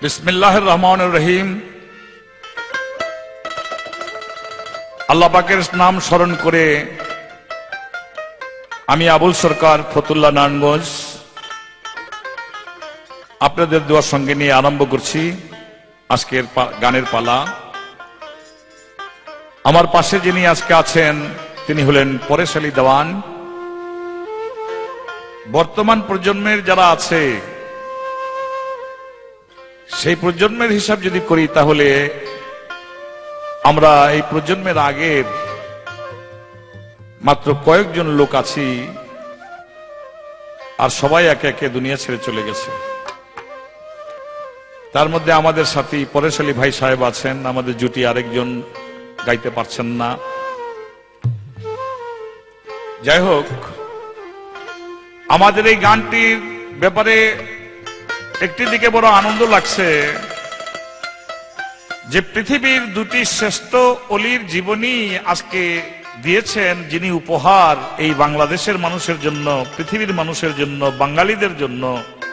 বিসমিল্লাহির রহমানির রহিম। আল্লাহ পাকের নাম স্মরণ করে আমি আবুল সরকার ফতুল্লাহ নারায়ণগঞ্জ আপনাদের দোয়ার সঙ্গে নিয়ে আরম্ভ করছি আজকের গানের পালা। আমার পাশে যিনি আজকে আছেন তিনি হলেন পরেশ আলী দেওয়ান। বর্তমান প্রজন্মের যারা আছে সেই প্রজন্মের হিসাব যদি করি তাহলে আমরা এই প্রজন্মের আগের মাত্র কয়েকজন লোক আছি, আর সবাই একে একে দুনিয়া ছেড়ে চলে গেছে। তার মধ্যে আমাদের সাথী পরেশ আলী ভাই সাহেব আছেন, আমাদের জুটি আরেকজন গাইতে পারছেন না। যাই হোক, আমাদের এই গানটির ব্যাপারে একটি দিকে বড় আনন্দ লাগছে যে পৃথিবীর দুটি শ্রেষ্ঠ অলির জীবনী আজকে দিয়েছেন যিনি উপহার এই বাংলাদেশের মানুষের জন্য, পৃথিবীর মানুষের জন্য, বাঙালিদের জন্য।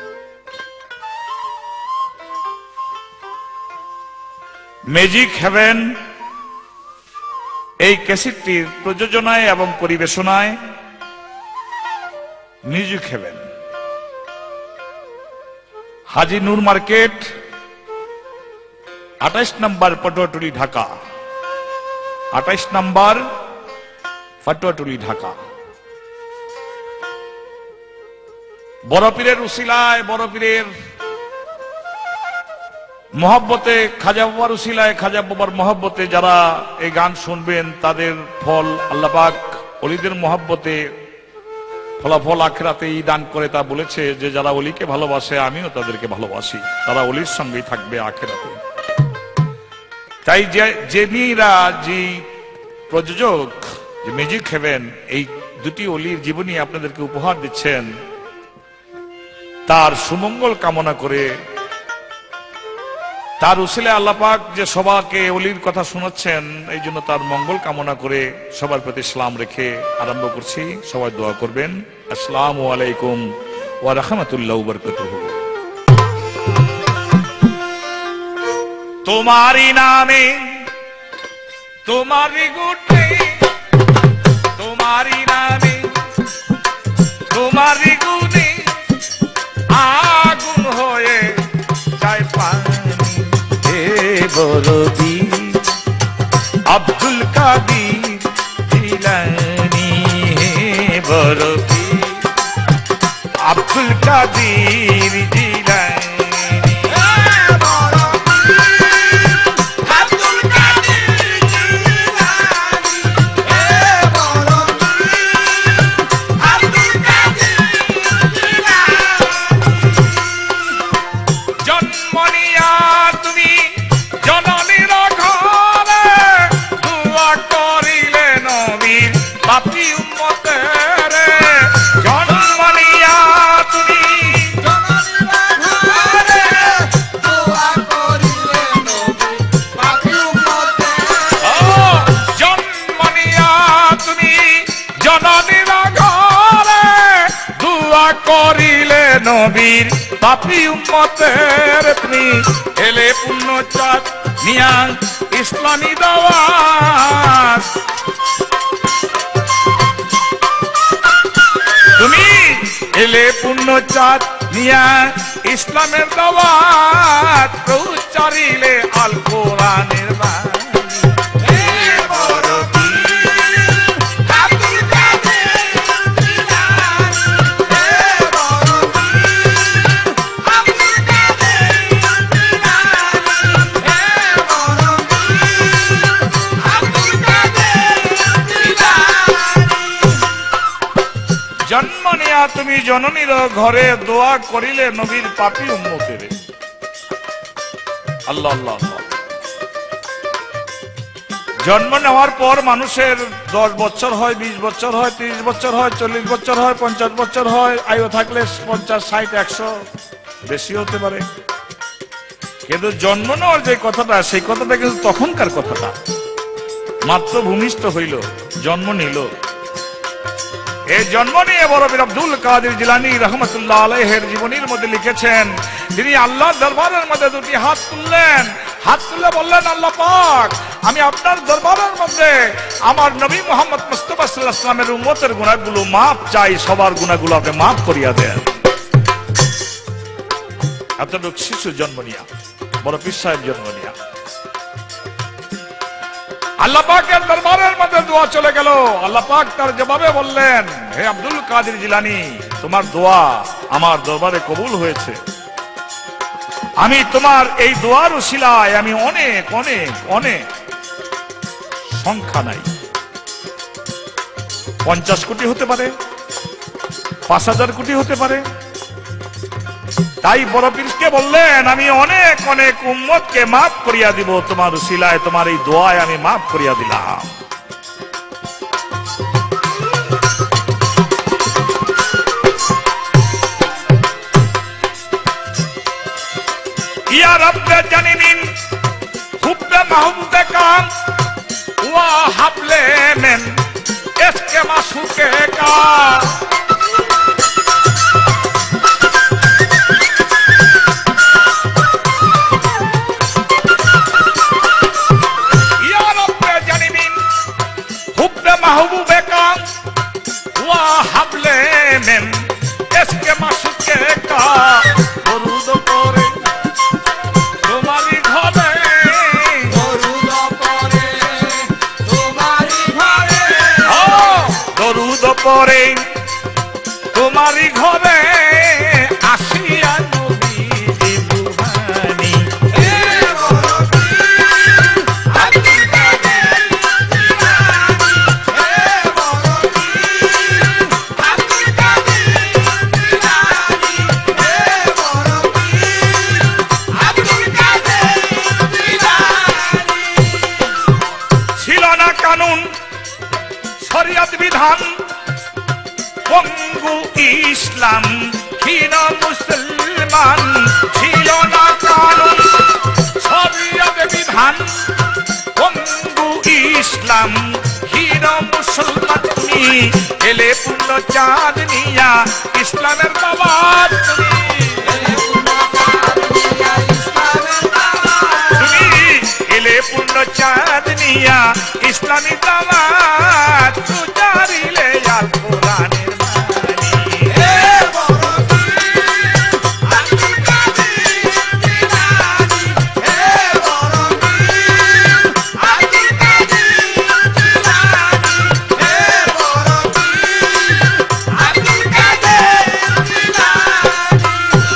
ম্যাজিক হেভেন এই ক্যাসেটটির প্রযোজনায় এবং পরিবেশনায় music heaven, Haji Noor market, 28 number Patuatuli, Dhaka. 28 number Patuatuli, Dhaka. বড় পীরের উসিলায়, বড় পীরের মহব্বতে, খাজা বাবার উসিলায়, খাজা বাবার মহব্বতে যারা এই গান শুনবেন তাদের ফল আল্লাহ পাক ওলিদের মহব্বতে ফলাফল আখিরাতেই দান করে। তা বলেছে যে যারা ওলিকে ভালোবাসে আমিও তাদেরকে ভালোবাসি, তারা ওলির সঙ্গেই থাকবে আখিরাতে। তাই যিনিরা যে প্রযোজক যে ম্যাজিক হেভেন এই দুটি ওলির জীবনী আপনাদেরকে উপহার দিচ্ছেন, তার সুমঙ্গল কামনা করে, তার উসিলায় আল্লাহ পাক যে সবাইকে ওলির কথা শোনাচ্ছেন এই জন্য তার মঙ্গল কামনা করে সবার প্রতি সালাম রেখে আরম্ভ করছি। সবাই দোয়া করবেন। আসসালামু আলাইকুম ওয়া রাহমাতুল্লাহি ওয়া বারাকাতুহু। তোমারি নামে তোমারি গুণে, তোমারি নামে তোমারি গুণে আগুন হয়ে যায় পানি। হে বরবি আব্দুল কাদির জিলানী, হে বরবি আব্দুল কাদির জিলানী। করিলে নবীর পাপী উম্মতের, তুমি এলে পুণ্য চাঁদ নিয়া ইসলামী দাওয়াত, তুমি এলে পুণ্য চাঁদ নিয়া ইসলামের দাওয়াত, প্রচারিলে আল কোরআনের বাণী। জন্ম নিয়া তুমি জননীর ঘরে দোয়া করিলে নবীর পাপী উম্মতের। আল্লাহ আল্লাহ আল্লাহ। জন্ম নেওয়ার পর মানুষের 10 বছর হয়, 20 বছর হয়, 30 বছর হয়, 40 বছর হয়, 50 বছর হয়, আয়ু থাকলে 50, 60, 100 বেশি হতে পারে। কিন্তু জন্ম নেওয়ার যে কথাটা সেই কথাটা কিন্তু তখনকার কথাটা, মাত্র ভূমিষ্ঠ হইল, জন্ম নিল। এই জন্ম নিয়ে বড় পীর আব্দুল কাদের জিলানী রহমতুল্লাহ আলাইহির জীবনীর মধ্যে লিখেছেন তিনি আল্লাহর দরবারের মধ্যে দুটি হাত তুললেন, হাত তুলে বললেন, আল্লাহ পাক, আমি আপনার দরবারের মধ্যে আমার নবী মুহাম্মদ মুস্তাফা সাল্লাল্লাহু আলাইহি ওয়াসাল্লামের উম্মতের গুনাহগুলো মাফ চাই, সবার গুনাহগুলো আপনি মাফ করিয়া দেন। এতটুক শিশু জন্ম নিয়া, বড় পীর সাহেব জন্ম নিয়া আল্লাহ পাকের দরবারের মধ্যে দোয়া চলে গেল। আল্লাহ পাক তার জবাবে বললেন, হে আব্দুল কাদের জিলানী, তোমার দোয়া আমার দরবারে কবুল হয়েছে। আমি তোমার এই দোয়ার উসিলায় আমি অনেক অনেক অনেক, সংখ্যা নাই, 50 কোটি হতে পারে, 5000 কোটি হতে পারে। তাই বড় পীরকে বললেন, আমি অনেক অনেক উম্মতকে মাফ করিয়া দিব তোমার উসিলায়, তোমার এই দোয়ায় আমি মাফ করিয়া দিলাম। ইয়া রব্বে জানিমিন হুব্বে মাহবুবে কাম ওয়া হাবলে মেন ইসকে মাসুকে কা। महबूबे का हुआ हबले में इसके माशूके का दरूद पढ़े तुम्हारी घरे, दरूद पढ़े तुम्हारी घरे, दरूद पढ़े तुम्हारी घरे आशिया नबी दुहानी। বিধান পঙ্গু ইসলাম ক্ষীণ মুসলমান, ছিল না কানুন শরিয়ত বিধান পঙ্গু ইসলাম ক্ষীণ মুসলমান। তুমি এলে পূর্ণ চাঁদ নিয়া ইসলামের বাবা, তুমি এলে পূর্ণ চাঁদ নিয়া ইসলামী দাওয়াত প্রচারিলে আল কোরআনের বাণী। হে বড় পীর আব্দুল কাদের জিলানী, হে বড় পীর আব্দুল কাদের জিলানী, হে বড় পীর আব্দুল কাদের জিলানী।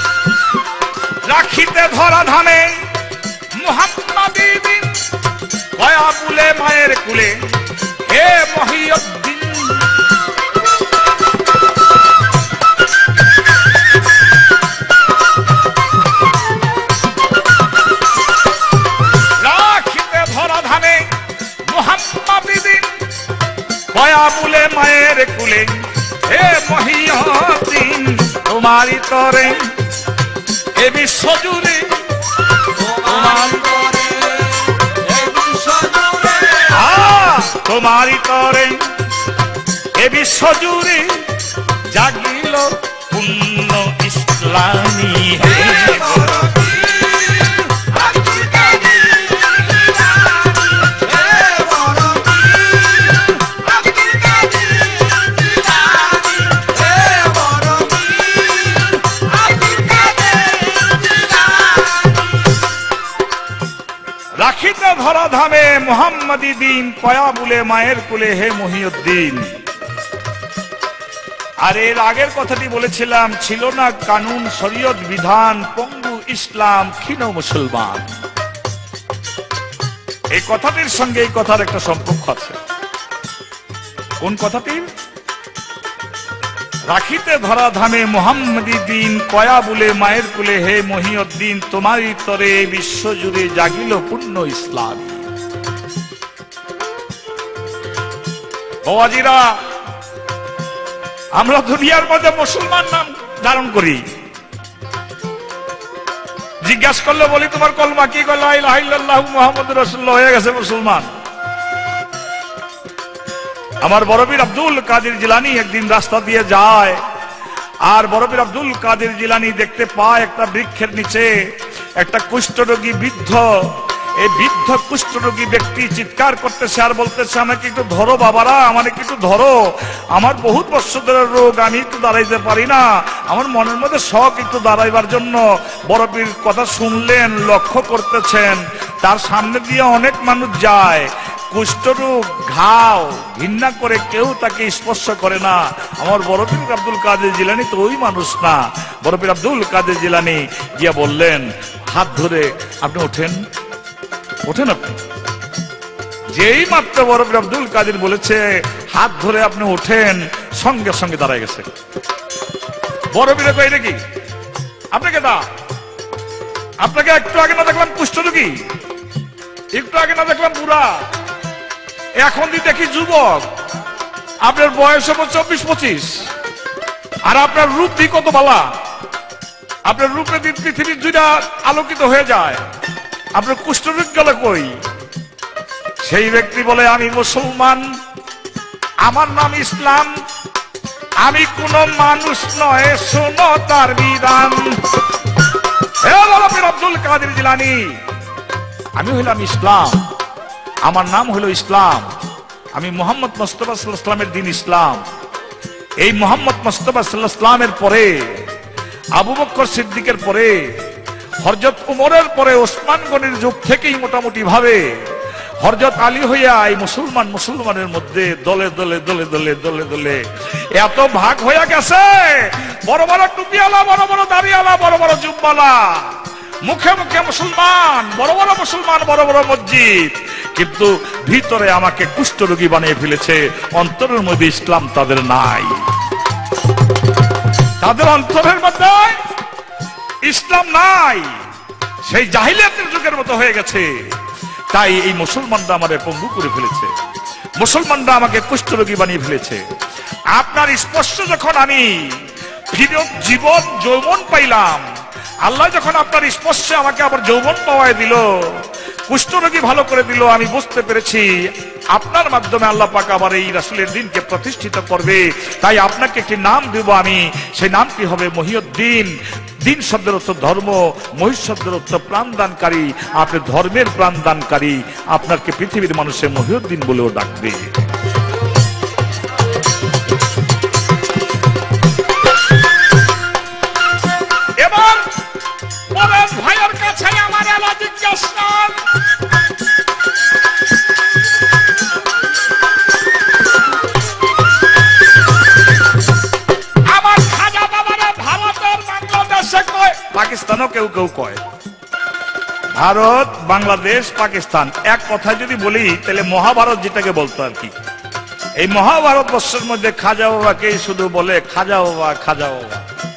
রাখিতে ধরা ধামে মুহাম্মাদি দিন কয়া বুলে মায়ের কুলে, হে মহিউদ্দিন। রাখিতে ধরা ধামে মুহাম্মাদি দিন কয়া বুলে মায়ের কুলে, হে মহিউদ্দিন। তোমারই তরে এ বিশ্ব জুড়ে, তোমারই তরে তোমারি তরে এ বিশ্ব জুড়ে জাগিল পূর্ণ ইসলামী। হে বড় পীর আব্দুল কাদের জিলানী, হে বড় পীর আব্দুল কাদের জিলানী, হে বড় পীর আব্দুল কাদের জিলানী। রাখিতে ধরা ধামে মুহাম্মাদি দিন কয়া বুলে মায়ের কুলে, হে মহিউদ্দিন। আর এর আগের কথাটি বলেছিলাম, ছিল না কানুন শরীয়ত বিধান পঙ্গু ইসলাম ক্ষীণ মুসলমান। এই কথাটির সঙ্গে এই কথার একটা সম্পর্ক আছে। কোন কথাটির? রাখিতে ধরা ধামে মুহাম্মাদি দিন কয়া বুলে মায়ের কুলে, হে মহিউদ্দিন। তোমারই তরে বিশ্ব জুড়ে জাগিল পূর্ণ ইসলাম। বাবাজিরা, আমরা দুনিয়ার মধ্যে মুসলমান নাম ধারণ করি, জিজ্ঞাসা করলে বলি তোমার কলমা কি? লা ইলাহা ইল্লাল্লাহু মুহাম্মাদুর রাসূলুল্লাহ, হয়ে গেছে মুসলমান। আমার বড় পীর আব্দুল কাদের জিলানী একদিন রাস্তা দিয়ে যায়, আর বড় পীর আব্দুল কাদের জিলানী দেখতে পায় একটা বৃক্ষের নিচে একটা কুষ্ঠরোগী বৃদ্ধ, এই বৃদ্ধ কুষ্ঠরোগী ব্যক্তি চিৎকার করতেছে আর বলতেছে, আমাকে একটু ধরো বাবারা, আমাকে একটু ধরো, আমার বহুত বছর ধরে রোগ, আমি একটু দাঁড়াইতে পারি না, আমার মনের মধ্যে শখ একটু দাঁড়াইবার জন্য। বড় পীর কথা শুনলেন, লক্ষ্য করতেছেন তার সামনে দিয়ে অনেক মানুষ যায়, কুষ্ঠরোগ ঘাও ঘৃণা করে কেউ তাকে স্পর্শ করে না। আমার বড় পীর আব্দুল কাদের জিলানী তো ওই মানুষ না। বড় পীর আব্দুল কাদের জিলানী গিয়া বললেন, হাত ধরে আপনি ওঠেন, ওঠেন আপনি। যেই মাত্র বড় পীর আব্দুল কাদের বলেছে হাত ধরে আপনি ওঠেন, সঙ্গে সঙ্গে দাঁড়ায় গেছে। বড় পীর কই নাকি আপনাকে দা, আপনাকে একটু আগে না দেখলাম কুষ্ঠরোগী, একটু আগে না দেখলাম বুড়া, এখন দেখি যুবক, আপনার বয়স হবে 24-25, আর আপনার রূপ দি কত ভালা, আপনার রূপে দিন পৃথিবীর দুইটা আলোকিত হয়ে যায়, আপনার কুষ্ঠরোগ গেল কই? সেই ব্যক্তি বলে, আমি মুসলমান, আমার নাম ইসলাম, আমি কোন মানুষ নয়, শোনো তার বিধান। হে বড় পীর আব্দুল কাদের জিলানী, আমি হইলাম ইসলাম, আমার নাম হলো ইসলাম, আমি মুহাম্মদ মুস্তাফা সাল্লাল্লাহু আলাইহি ওয়াসাল্লামের দিন ইসলাম। এই মুহাম্মদ মুস্তাফা সাল্লাল্লাহু আলাইহি ওয়াসাল্লামের পরে, আবু বকর সিদ্দিকের পরে, হযরত উমরের পরে, ওসমান গনির যুগ থেকেই মোটামুটি ভাবে হযরত আলী হইয়া এই মুসলমানের মধ্যে দলে দলে দলে দলে দলে দলে এত ভাগ হইয়া গেছে, বড় বড় টুপিওয়ালা, বড় বড় দাড়িওয়ালা, বড় বড় জুব্বালা, মুখে মুখে মুসলমান, বড় বড় মুসলমান, বড় বড় মসজিদ, কিন্তু ভিতরে আমাকে কুষ্ঠরোগী বানিয়ে ফেলেছে। অন্তরের মধ্যে ইসলাম তাদের নাই, তাদের অন্তরের মধ্যে ইসলাম নাই, সেই জাহিলিয়াতের যুগের মতো হয়ে গেছে। তাই এই মুসলমানরা আমাদের পঙ্গু করে ফেলেছে, মুসলমানরা আমাকে কুষ্ঠরোগী বানিয়ে ফেলেছে। আপনার স্পর্শ যখন আমি ফিরত জীবন যৌবন পাইলাম, আল্লাহ যখন আপনার স্পর্শে আমাকে আবার যৌবন পাওয়ায় দিল, কুষ্ঠরোগী ভালো করে দিল, আমি বুঝতে পেরেছি আপনার মাধ্যমে আল্লাহ পাক আবার এই রাসূলের দ্বীনকে প্রতিষ্ঠিত করবে। তাই আপনাকে একটি নাম দেব আমি, সেই নামটি হবে মহিউদ্দিন। দিন শব্দের অর্থ ধর্ম, মহিষ শব্দের অর্থ প্রাণদানকারী, আপনি ধর্মের প্রাণদানকারী, আপনাকে পৃথিবীর মানুষের মহিউদ্দিন বলেও ডাকবে। এবার বলেন ভাইয়ের কাছে আমার এলা জিজ্ঞাসা, আমার খাজা বাবারা ভারতের বাংলাদেশে কয়, পাকিস্তানও কেউ কেউ কয়, ভারত বাংলাদেশ পাকিস্তান এক কথায় যদি বলি তাহলে মহাভারত যেটাকে বলতো আর কি, এই মহাভারত বর্ষের মধ্যে খাজা বাবাকে শুধু বলে খাজা বাবা, খাজা বাবা।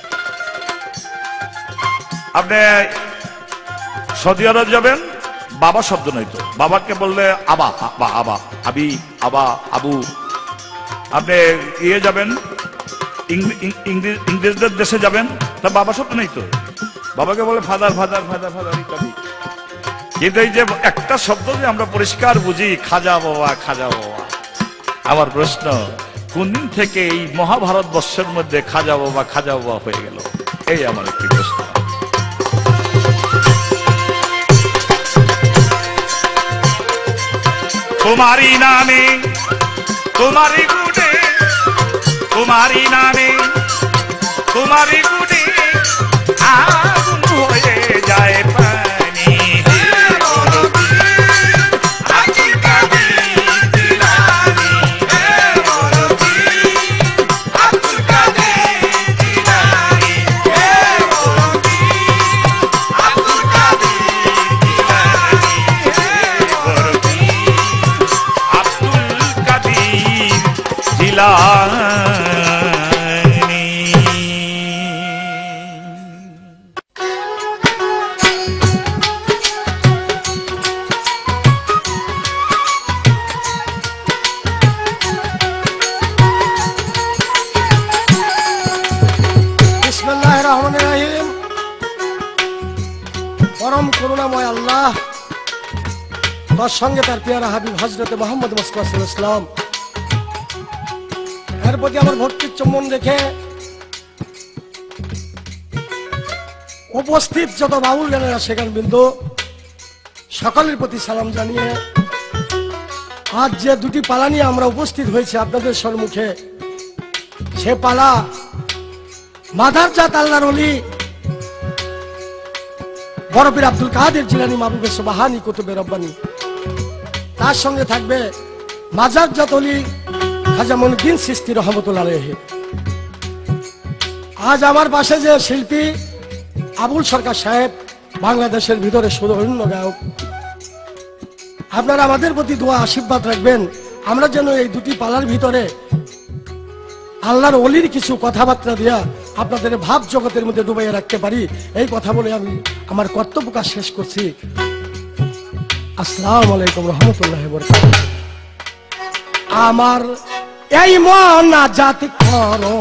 আপনি সৌদি আরব যাবেন, বাবা শব্দ নাই তো, বাবাকে বললে আবা, আবা, আবা, আবি, আবা, আবু। আপনি ইয়ে যাবেন, ইংরেজদের দেশে যাবেন, তা বাবা শব্দ নেই তো, বাবাকে বলে ফাদার, ফাদার, ফাদার, ফাদার ইত্যাদি। কিন্তু এই যে একটা শব্দ যে আমরা পরিষ্কার বুঝি, খাজা বাবা, খাজা বাবা। আমার প্রশ্ন, কোন দিন থেকে এই মহাভারত বর্ষের মধ্যে খাজা বাবা, খাজা বাবা হয়ে গেল? এই আমার একটি প্রশ্ন। तुम्हारी नामे तुम्हारी गुणे, तुम्हारी नामे तुम्हारी गुणे आगुन होए जाए पानी। পরম করুণাময় আল্লাহ, তার সঙ্গে তার পেয়ারা হাবিব হযরত মুহাম্মদ মুস্তাফা সাল্লাল্লাহু আলাইহি ওয়াসাল্লাম, এর প্রতি আমার ভক্তির চুম্বন রেখে উপস্থিত যত বাউল গানেরা সেখান বিন্দু সকলের প্রতি সালাম জানিয়ে আজ যে দুটি পালা নিয়ে আমরা উপস্থিত হয়েছি আপনাদের সম্মুখে, সে পালা মাদারজাত আল্লাহর ওলি বড় পীর আব্দুল কাদের জিলানী মাহবুবে সুবহানী কুতুবে রব্বানী, তার সঙ্গে থাকবে মাজারজাত ওলি খাজা মঈনুদ্দিন চিশতি রহমতুল্লাহ আলাইহি। আজ আমার পাশে যে শিল্পী আবুল সরকার সাহেব, বাংলাদেশের ভিতরে সুদর্ণ গায়ক, আপনারা আমাদের প্রতি দোয়া আশীর্বাদ রাখবেন, আমরা যেন এই দুটি পালার ভিতরে আল্লাহর ওলির কিছু কথাবার্তা দিয়া আপনাদের ভাব জগতের মধ্যে ডুবাইয়া রাখতে পারি। এই কথা বলে আমি আমার কর্তব্য কাজ শেষ করছি। আসসালামু আলাইকুম রহমতুল্লাহি ওয়া বারাকাতুহু। আমার এই মোনাজাত করো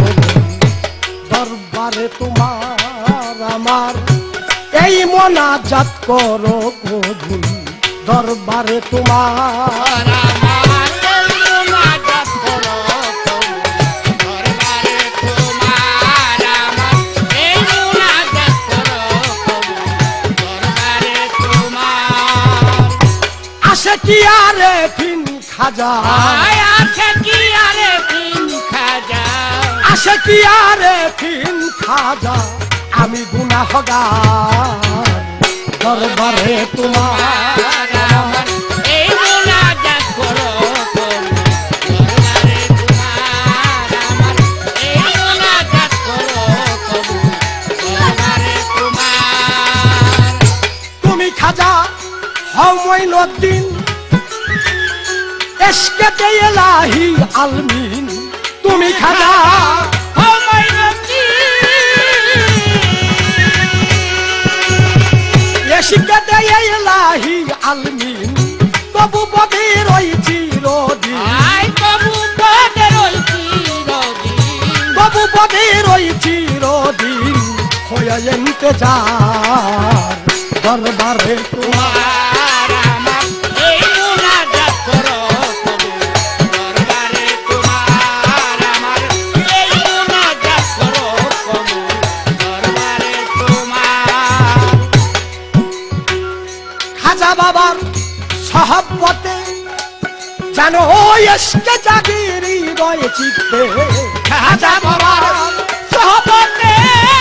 দরবারে তোমার, আমার এই মোনাজাত করো কবুল দরবারে তোমার, আসে কি আরে ফিন খাজা, আসে কি আরে ফিন খাজা, আসে কি আরে ফিন খাজা, আমি গুনাহগার দরবারে তোমার, এই মোনাজাত করো দরবারে তোমার, আমার এই মোনাজাত করো দরবারে তোমার। তুমি খাজা হও মঈনুদ্দিন এশকে ইলাহি আলমিন, তুমি খাজা হও মঈনুদ্দিন এশকে ইলাহি আলমিন, তবু বদে রই চিরদিন, আই তবু বদে রই চিরদিন, তবু বদে রই চিরদিন, হয়ে ইন্তজার দরবারে তোমার, আমার এই মোনাজাত করো দরবারে তোমার, আমার এই মোনাজাত করো দরবারে তোমার। খাজা বাবার সহবতে জানো এসকে জাগিরি রয়ে চিত্তে, খাজা বাবার সহবতে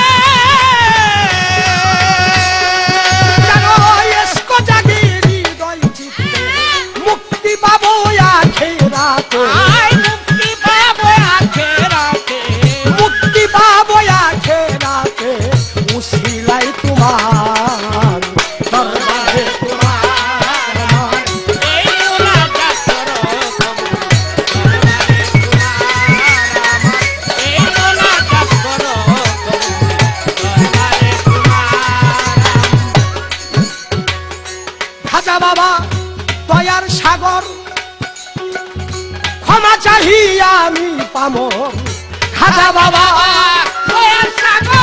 জানো এসকে জাগিরি রয়ে চিত্তে, মুক্তি পাবো আখিরাতে, আই মুক্তি পাবো আখিরাতে, মুক্তি পাবো আখিরাতে, উসিলাই তোমার দরবারে তোমার, এই মোনাজাত করো দরবারে তোমার, আমার এই মোনাজাত করো দরবারে তোমার। খাজা বাবা দয়ার সাগর ক্ষমা চাহিয়া আমি পামো, খাজা বাবা দয়ার সাগর,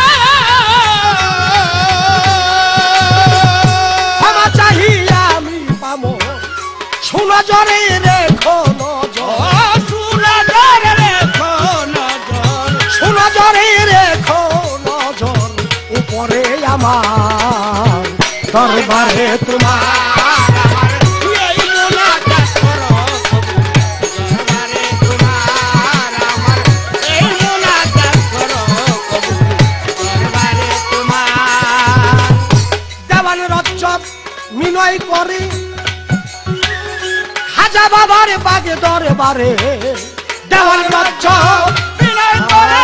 ক্ষমা চাহিয়া আমি পামো, সুনজরে রেখো নজর, সুনজরে রেখো নজর, সুনজরে রেখো নজর, উপরে আমার দরবারে তোমার, আমার এই মোনাজাত করো দরবারে তোমার, আমার এই মোনাজাত করো দরবারে তোমার। দেওয়ান রজ্জব মিনয় করে খাজা বাবার বাগে দরবারে, দেওয়ান রজ্জব বিনয় করে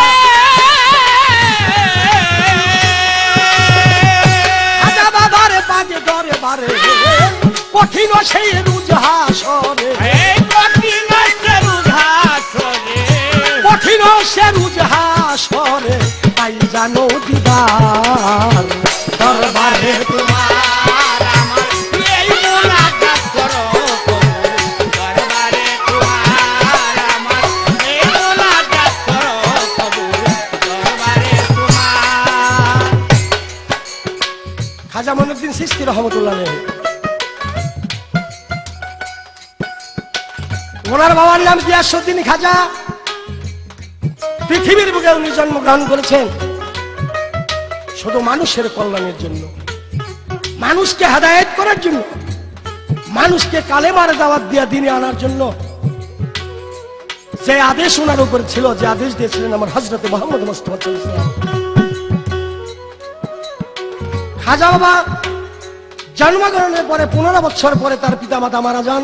খাজা বাবার বাগে দরবারে, কঠিন সেই রুজহাসরে, এই কঠিন রুধাসরে, কঠিন সে রুজহাসরে, তাই জানো দিদার দরবারে তোমার, আমার এই মোনাজাত করো দরবারে তোমার, আমার এই মোনাজাত করো দরবারে তোমার। খাজা মঈনুদ্দিন চিশতি রহমতুল্লাহ আলাইহি, ওনার বাবার নাম গিয়াসউদ্দিন খাজা, পৃথিবীর বুকে উনি জন্মগ্রহণ করেছেন শুধু মানুষের কল্যাণের জন্য, মানুষকে হেদায়েত করার জন্য, মানুষকে কালেমার দাওয়াত দিয়া দিনে আনার জন্য যে আদেশ ওনার উপর ছিল, যে আদেশ দিয়েছিলেন আমার হযরত মুহাম্মদ মুস্তাফা সাল্লাল্লাহু আলাইহি ওয়াসাল্লাম। খাজা বাবা জন্মগ্রহণের পরে 15 বছর পরে তার পিতামাতা মারা যান।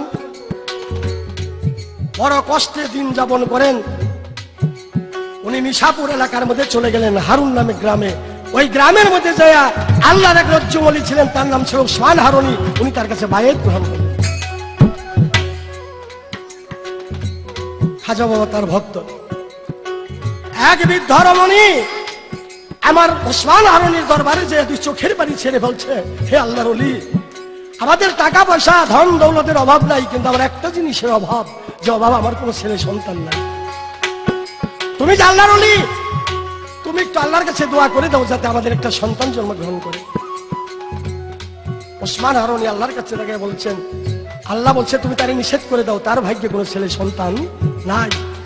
বড় কষ্টে দিন যাপন করেন। উনি নিশাপুর এলাকার মধ্যে চলে গেলেন, হারুন নামে গ্রামে। ওই গ্রামের মধ্যে যায় আল্লাহর এক রজ্জুমলি ছিলেন, তার নাম ছিল উসমান হারুনি। উনি তার কাছে বায়াত গ্রহণ করেন। খাজা বাবা তার ভক্ত। এক বৃদ্ধ রমণী আমার উসমান হারুনির দরবারে যে দুই চোখের পানি ছেড়ে বলছে, হে আল্লাহর ওলি, আমাদের টাকা পয়সা ধন দৌলতের অভাব নাই, কিন্তু আমার একটা জিনিসের অভাব, যে অভাব আমার কোনো ছেলে সন্তান নাই। তুমি যে আল্লাহর ওলি, তুমি একটু আল্লাহর কাছে দোয়া করে দাও যাতে আমাদের একটা সন্তান জন্মগ্রহণ করে। উসমান হারুনি আল্লাহর কাছে তাকে বলছেন, আল্লাহ বলছে তুমি তারে নিষেধ করে দাও, তার ভাগ্যে কোনো ছেলে সন্তান নাই।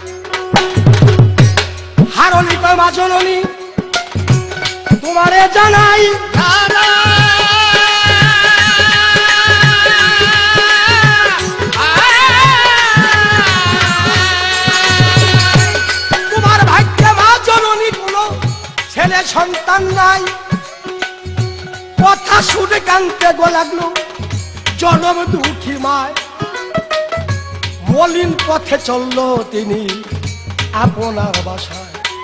হারুনি কয়, মা জননী তোমারে জানাই তোমার ভাগ্যে মা জননী কোনো ছেলে সন্তান নাই। কথা শুনে কানতে গো লাগলো জনম দুঃখী মায়। মলিন পথে চললো তিনি আপনার বাসায়।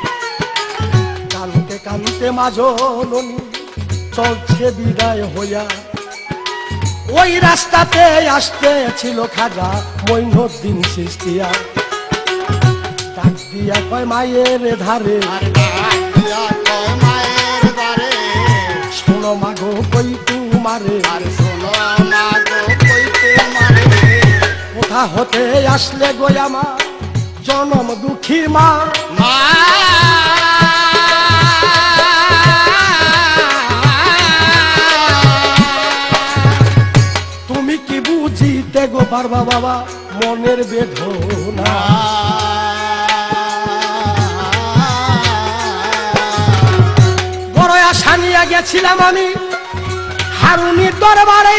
কানতে কানতে মা জননী চলছে বিদায় হইয়া। ওই রাস্তাতে আসতে ছিল খাজা মঈনুদ্দিন চিশতিয়া। ডাক দিয়া কয় মায়ের ধারে, শোনো মাগো কই তোমারে, কোথা হতে আসলে গো আমার জনম দুঃখী মা। তুমি কি বুঝিতে গো পারবা বাবা মনের বেদনা। বড় আশা নিয়ে গেছিলাম আমি হারুনির দরবারে।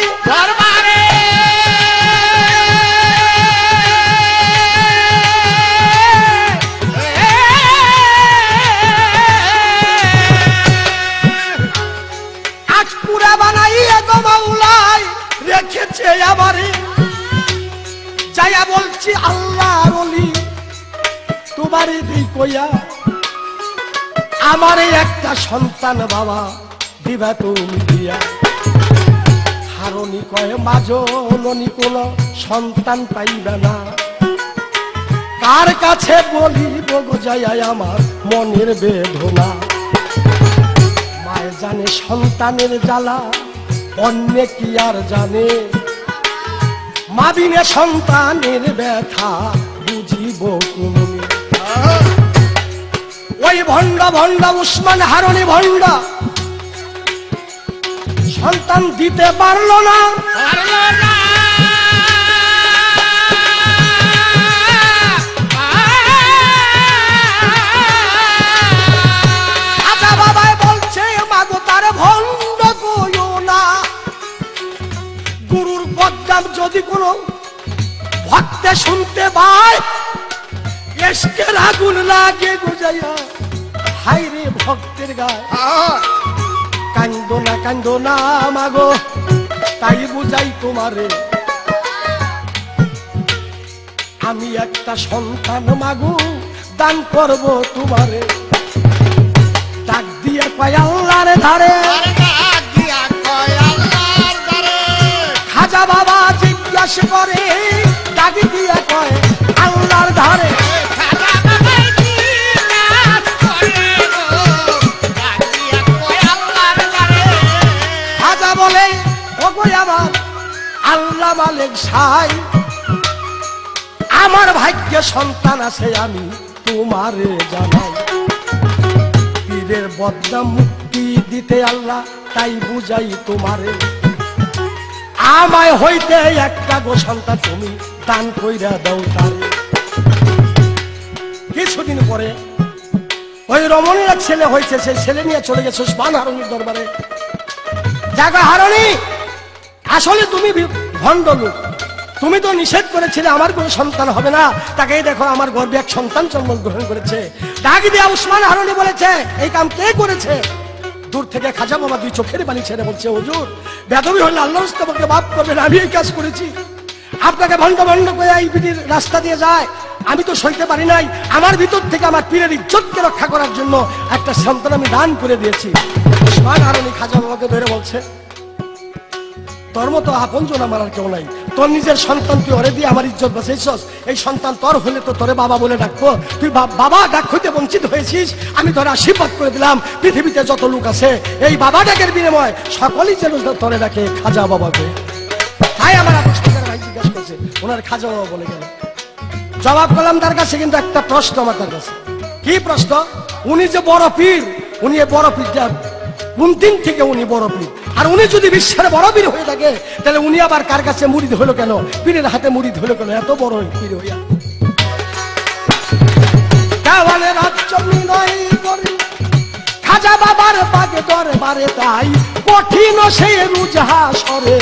রেখেছে আমারে যাইয়া বলছি আল্লাহর ওলি তোমারে দিই কইয়া, আমারে একটা সন্তান বাবা দিবা তুমি দিয়া। হারুনি কয় মা জননী কোন সন্তান পাইবে না, কার কাছে বলিব গো যাইয়া আমার মনের বেদনা। মায়ে জানে সন্তানের জ্বালা, অন্য কি আর জানে, মা বিনে সন্তানের ব্যথা বুঝিব কোন। ওই ভন্ডা ভন্ডা উসমান হারুনি ভন্ডা সন্তান দিতে পারলো না। আচ্ছা বাবাই বলছে মাগো তার ভন্ড কইও না। গুরুর বদনাম যদি কোনো ভক্তে শুনতে পায়, এসকের আগুন লাগে বুঝাইয়া হাই রে ভক্তের গায়। কান্দো না মাগো তাই বুঝাই তোমারে, আমি একটা সন্তান মাগো দান করব তোমারে। ডাক দিয়ে কয় আল্লাহর ধারে, খাজা বাবা জিজ্ঞাসা করে ডাক দিয়ে কয় আল্লাহর ধারে। খাজা বলে ওগো আমার আল্লাহ মালিক সাই, আমার ভাগ্যে সন্তান আছে আমি তোমারে জানাই। পীরের বদনাম মুক্তি দিতে আল্লাহ তাই বুঝাই তোমারে, আমায় হইতে একটা গো সন্তান তুমি দান কইরা দাও তারে। কিছুদিন পরে ওই রমণীর এক ছেলে হয়েছে, সেই ছেলে নিয়ে চলে গেছে ওসমান হারুনির দরবারে। জাগা হারুনি, আসলে তুমি ভণ্ড লোক, তুমি তো নিষেধ করেছিলে আমার কোনো সন্তান হবে না, তাকে দেখো আমার গর্ভে এক সন্তান জন্মগ্রহণ করেছে। ডাক দিয়া ওসমান হারুনি বলেছে, এই কাম কে করেছে? দূর থেকে খাজা বাবা দুই চোখের পানি ছেড়ে বলছে, হুজুর বেদবি হলে আল্লাহর রাস্তায় আমাকে মাফ করবেন, আমি এই কাজ করেছি। আপনাকে ভণ্ড ভণ্ড করে এই পীরের রাস্তা দিয়ে যায়, আমি তো সইতে পারি নাই, আমার ভিতর থেকে আমার পীরের ইজ্জতকে রক্ষা করার জন্য একটা সন্তান আমি দান করে দিয়েছি। ওসমান হারুনি খাজা বাবাকে ধরে বলছে, তোর মতো আপনজন আমার আর কেউ নাই, তোর নিজের সন্তান তুই ওরে দিয়ে আমার ইজ্জত বাঁচাইছস, এই সন্তান তোর হলে তো তোরে বাবা বলে ডাকবো, তুই বাবা ডাক হইতে বঞ্চিত হয়েছিস, আমি তোরে আশীর্বাদ করে দিলাম পৃথিবীতে যত লোক আছে এই বাবা ডাকের বিনিময় সকলেই যেন তোরে ডাকে খাজা বাবাকে। তাই আমার আপস্তিকার ভাই জিজ্ঞাসা করছে, ওনার খাজা বাবা বলে গেল। জবাব করলাম তার কাছে, কিন্তু একটা প্রশ্ন আমার তার কাছে। কি প্রশ্ন? উনি যে বড় পীর, উনি বড় পীরটা কোন দিন থেকে উনি বড় পীর? আর উনি যদি বিশ্বের বড় পীর হয়ে থাকে, তাহলে উনি আবার কার কাছে মুরিদ হলো কেন? পীরের হাতে মুরিদ হলো কেন এত বড় পীর হইয়া? কেবল রাজ্য বিনয় করি খাজা বাবার পাকে দরবারে, তাই কঠিন সেই রুজহা সরে,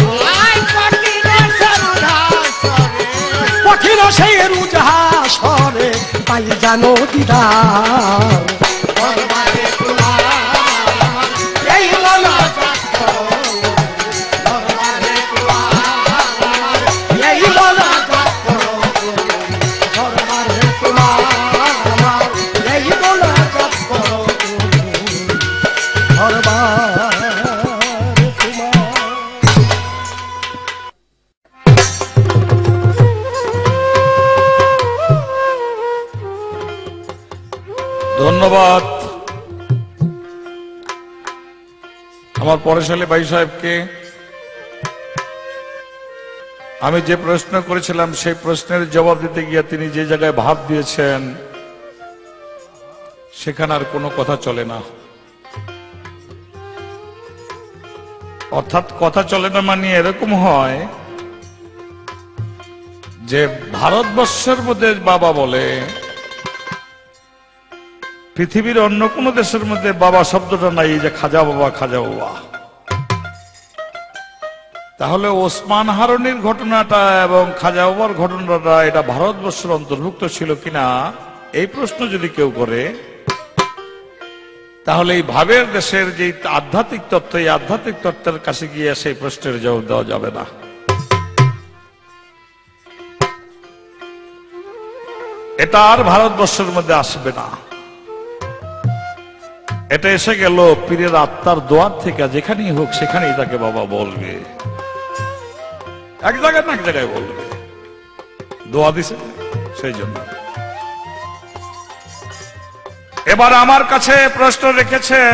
কঠিন সেই রুজহা সরে, তাই জানো দিদার ধন্যবাদ আমার পরেশালী ভাই সাহেবকে। আমি যে প্রশ্ন করেছিলাম সেই প্রশ্নের জবাব দিতে গিয়ে তিনি যে জায়গায় ভাব দিয়েছেন সেখানে আর কোনো কথা চলে না। অর্থাৎ কথা চলে না মানে এরকম হয় যে ভারতবর্ষের মধ্যে বাবা বলে, পৃথিবীর অন্য কোন দেশের মধ্যে বাবা শব্দটা নাই, যে খাজা বাবা খাজা বাবা। তাহলে ওসমান হারুনির ঘটনাটা এবং খাজা বাবার ঘটনাটা এটা ভারতবর্ষের অন্তর্ভুক্ত ছিল কিনা এই প্রশ্ন যদি কেউ করে, তাহলে এই ভাবের দেশের যে আধ্যাত্মিক তত্ত্ব, এই আধ্যাত্মিক তত্ত্বের কাছে গিয়ে সেই প্রশ্নের জবাব দেওয়া যাবে না। এটা আর ভারতবর্ষের মধ্যে আসবে না। এটা এসে গেল পীরের আত্মার দোয়ার থেকে, যেখানেই হোক সেখানেই তাকে বাবা বলবে, এক জায়গায় না এক জায়গায় বলবে, দোয়া দিছে সেই জন্য। এবার আমার কাছে প্রশ্ন রেখেছেন,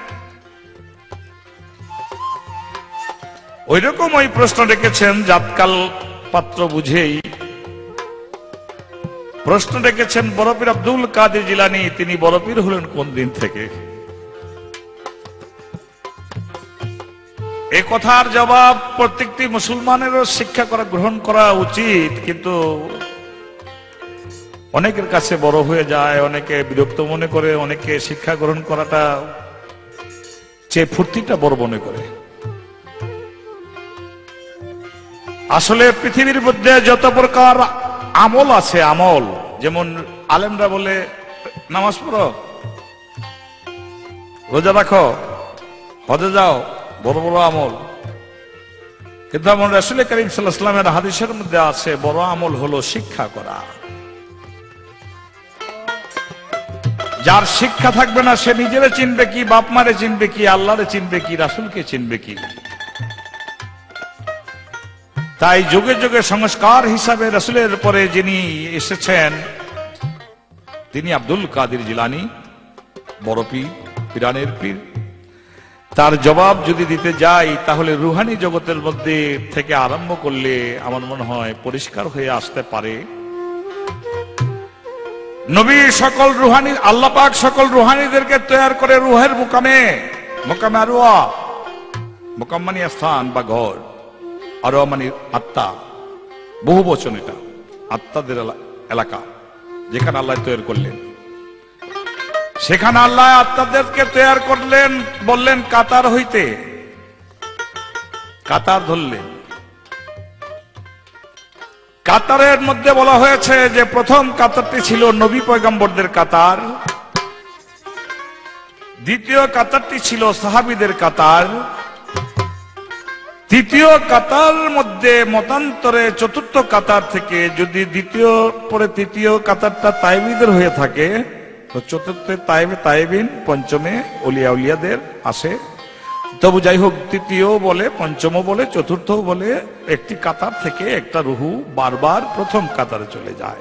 ওই রকম ওই প্রশ্ন রেখেছেন জাতকাল পাত্র বুঝেই প্রশ্ন রেখেছেন বড় পীর আব্দুল কাদের জিলানী, তিনি বড় পীর হলেন কোন দিন থেকে? এ কথার জবাব প্রত্যেকটি মুসলমানেরও শিক্ষা করা, গ্রহণ করা উচিত, কিন্তু অনেকের কাছে বড় হয়ে যায়, অনেকে বিরক্ত মনে করে, অনেকে শিক্ষা গ্রহণ করাটা চেয়ে ফুর্তিটা বড় মনে করে। আসলে পৃথিবীর মধ্যে যত প্রকার আমল আছে, আমল যেমন আলেমরা বলে নামাজ পড়ো, রোজা রাখো, হজে যাও, বড় বড় আমল। কিন্তু আমার রাসূল করিম সাল্লাল্লাহু আলাইহি ওয়াসাল্লামের হাদিসের মধ্যে আছে বড় আমল হলো শিক্ষা করা। যার শিক্ষা থাকবে না সে নিজেরে চিনবে কি, বাপ মারে চিনবে কি, আল্লাহরে চিনবে কি, রাসূলকে চিনবে কি? তাই যুগে যুগে সংস্কার হিসাবে রাসূলের পরে যিনি এসেছেন তিনি আব্দুল কাদের জিলানী, বড় পীর, পীরানের পীর। তার জবাব যদি দিতে যাই তাহলে রুহানি জগতের মধ্যে থেকে আরম্ভ করলে আমার মনে হয় পরিষ্কার হয়ে আসতে পারে। নবী সকল রুহানি, আল্লাহ পাক সকল রুহানিদেরকে তৈরি করে রুহের মুকামে, মুকামে আরওয়া, মুকাম মানে স্থান বা ঘর, আরওয়া মানে আত্মা, বহু বচন, এটা আত্মাদের এলাকা যেখানে আল্লাহ তৈরি করলেন। সেখানে আল্লাহ আপনাদেরকে তৈরি করলেন, বললেন কাতার হইতে, কাতার ধরলেন। কাতারের মধ্যে বলা হয়েছে যে প্রথম কাতারটি ছিল নবী পয়গম্বরদের কাতার, দ্বিতীয় কাতারটি ছিল সাহাবীদের কাতার, তৃতীয় কাতার মধ্যে মতান্তরে চতুর্থ কাতার থেকে যদি দ্বিতীয় পরে তৃতীয় কাতারটা তাইবীদের হয়ে থাকে তো চতুর্থে তাইবিন, পঞ্চমে ওলিয়া উলিয়াদের আসে। তবু যাই হোক, তৃতীয় বলে, পঞ্চম বলে, চতুর্থ বলে, একটি কাতার থেকে একটা রুহু বারবার প্রথম কাতারে চলে যায়।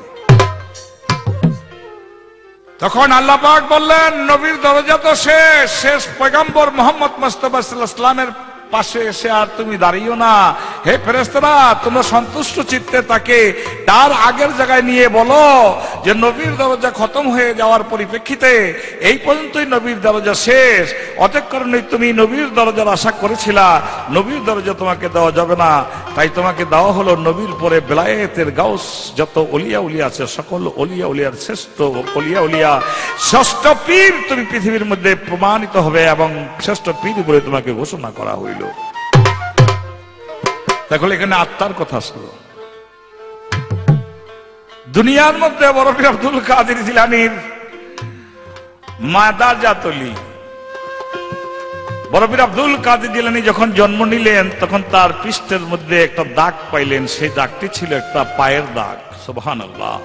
তখন আল্লাহ পাক বললেন নবীর দরজা তো শেষ, শেষ পয়গম্বর মুহাম্মদ মুস্তাফা সাল্লাল্লাহু আলাইহি ওয়াসাল্লামের পাশে এসে আর তুমি দাঁড়িও না। হে ফেরেশতারা, তোমরা সন্তুষ্ট চিত্তে তাকে তার আগের জায়গায় নিয়ে বলো যে নবীর দরজা খতম হয়ে যাওয়ার পরিপ্রেক্ষিতে এই পর্যন্তই নবীর দরজা শেষ, অতএব কারণে তুমি নবীর দরজার আশা করেছিলা, নবীর দরজা তোমাকে দেওয়া যাবে না, তাই তোমাকে দেওয়া হলো নবীর পরে বেলায়েতের গাউস যত ওলিয়া উলিয়া আছে সকল ওলিয়া উলিয়ার শ্রেষ্ঠ ওলিয়া উলিয়া ষষ্ঠ পীর তুমি পৃথিবীর মধ্যে প্রমাণিত হবে এবং শ্রেষ্ঠ পীর বলে তোমাকে ঘোষণা করা হইল। তাহলে এখানে আত্মার কথা ছিল। দুনিয়ার মধ্যে বড় পীর আব্দুল কাদের জিলানীর মাদাজাতলি, বড় পীর আব্দুল কাদের জিলানী যখন জন্ম নিলেন তখন তার পৃষ্ঠের মধ্যে একটা দাগ পাইলেন, সেই দাগটি ছিল একটা পায়ের দাগ। সুবহানাল্লাহ।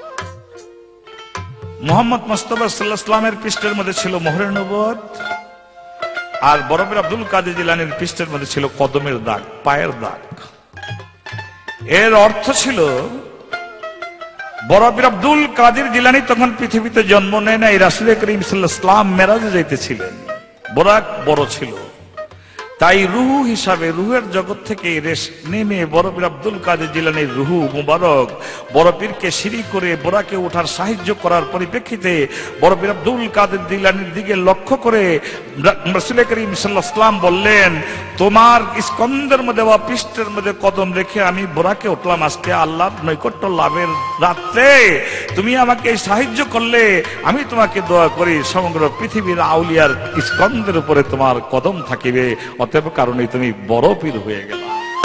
মুহাম্মদ মুস্তাফা সাল্লাল্লাহু আলাইহি ওয়াসাল্লামের পৃষ্ঠের মধ্যে ছিল মোহরে নবুয়ত, আর বড় পীর আব্দুল কাদের জিলানীর পৃষ্ঠের মধ্যে ছিল কদমের দাগ, পায়ের দাগ। এর অর্থ ছিল বড় পীর আব্দুল কাদের জিলানী তখন পৃথিবীতে জন্ম নেয় নাই, রাসূল করিম সাল্লাল্লাহু আলাইহি ওয়াসাল্লাম মেরাজে যাইতেছিলেন, বোরাক বড় ছিল, তাই রুহু হিসাবে রুহের জগৎ থেকে নেমে বড় পীর আব্দুল কাদের জিলানীর রুহু মুবারক বড় পীরকে সিঁড়ি করে বোরাকে ওঠার সাহায্য করার পরিপ্রেক্ষিতে বড় পীর আব্দুল কাদের জিলানীর দিকে লক্ষ্য করে রাসূল করিম সাল্লাল্লাহু আলাইহি ওয়াসাল্লাম বললেন, তোমার স্কন্ধের মধ্যে বা পৃষ্ঠের মধ্যে কদম রেখে আমি বোরাকে উঠলাম, আজকে আল্লাহর নৈকট্য লাভের রাত্রে তুমি আমাকে সাহায্য করলে, আমি তোমাকে দোয়া করি সমগ্র পৃথিবীর আউলিয়ার স্কন্ধের উপরে তোমার কদম থাকিবে, অতএব কারণে তুমি বড় পীর হয়ে গেল।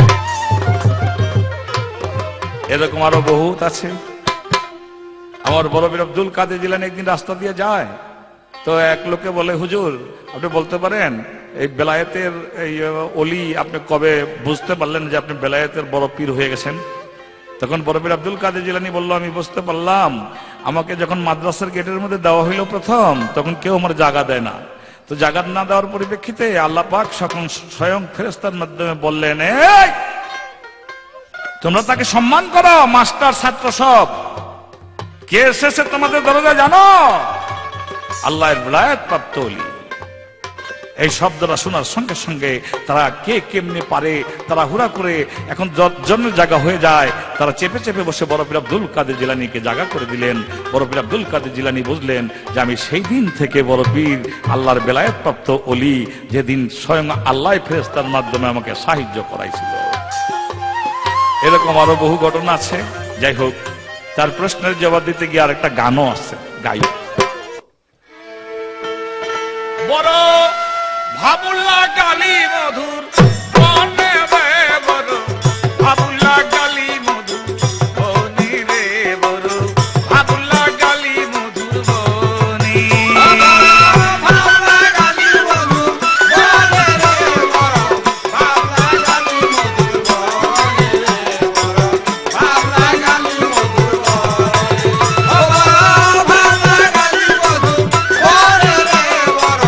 এরকম আরো বহুত আছে। আমার বড় পীর আব্দুল কাদের জিলানী একদিন রাস্তা দিয়ে যায়, তো এক লোকে বলে, হুজুর আপনি বলতে পারেন এই বেলায়েতের এই অলি আপনি কবে বুঝতে পারলেন যে আপনি বেলায়েতের বড় পীর হয়ে গেছেন? তখন বড় পীর আব্দুল কাদের জিলানী বলল, আমি বুঝতে পারলাম আমাকে যখন মাদ্রাসার গেটের মধ্যে দেওয়া হইল প্রথম, তখন কেউ আমার জায়গা দেয় না, তো জায়গা না দেওয়ার পরিপ্রেক্ষিতে আল্লাহ পাক স্বয়ং ফেরেশতার মাধ্যমে বললেন, এই তোমরা তাকে সম্মান করো, মাস্টার ছাত্র সব, কে এসেছে তোমাদের দরজা জানো? আল্লাহর বেলায়েত প্রাপ্ত ওলি। এই শব্দটা শোনার সঙ্গে সঙ্গে তারা কে কেমনে পারে তারা হুড়া করে এখন জন্মের জায়গা হয়ে যায়, তারা চেপে চেপে বসে বড় পীর আব্দুল কাদের জিলানীকে জায়গা করে দিলেন। বড় পীর আব্দুল কাদের জিলানী বুঝলেন যে আমি সেই দিন থেকে বড় পীর, আল্লাহর বেলায়েত প্রাপ্ত ওলি, যেদিন স্বয়ং আল্লাহ ফেরেশতার মাধ্যমে আমাকে সাহায্য করাইছিল। এরকম আরো বহু ঘটনা আছে। যাই হোক, তার প্রশ্নের জবাব দিতে গিয়ে আরেকটা গানও আছে, গাই। বড় ভাবুল্লাহ গালি মধুর বনে রে, বড় ভাবুল্লাহ গালি মধুর বনি রে, বড় ভাবুল্লাহ গালি মধুর বনি, ভাবুল্লাহ গালি মধুর বনে রে, বড় ভাবুল্লাহ গালি মধুর বনি রে, বড় ভাবুল্লাহ গালি মধুর বনি, ভাবুল্লাহ গালি মধুর বনে রে, বড়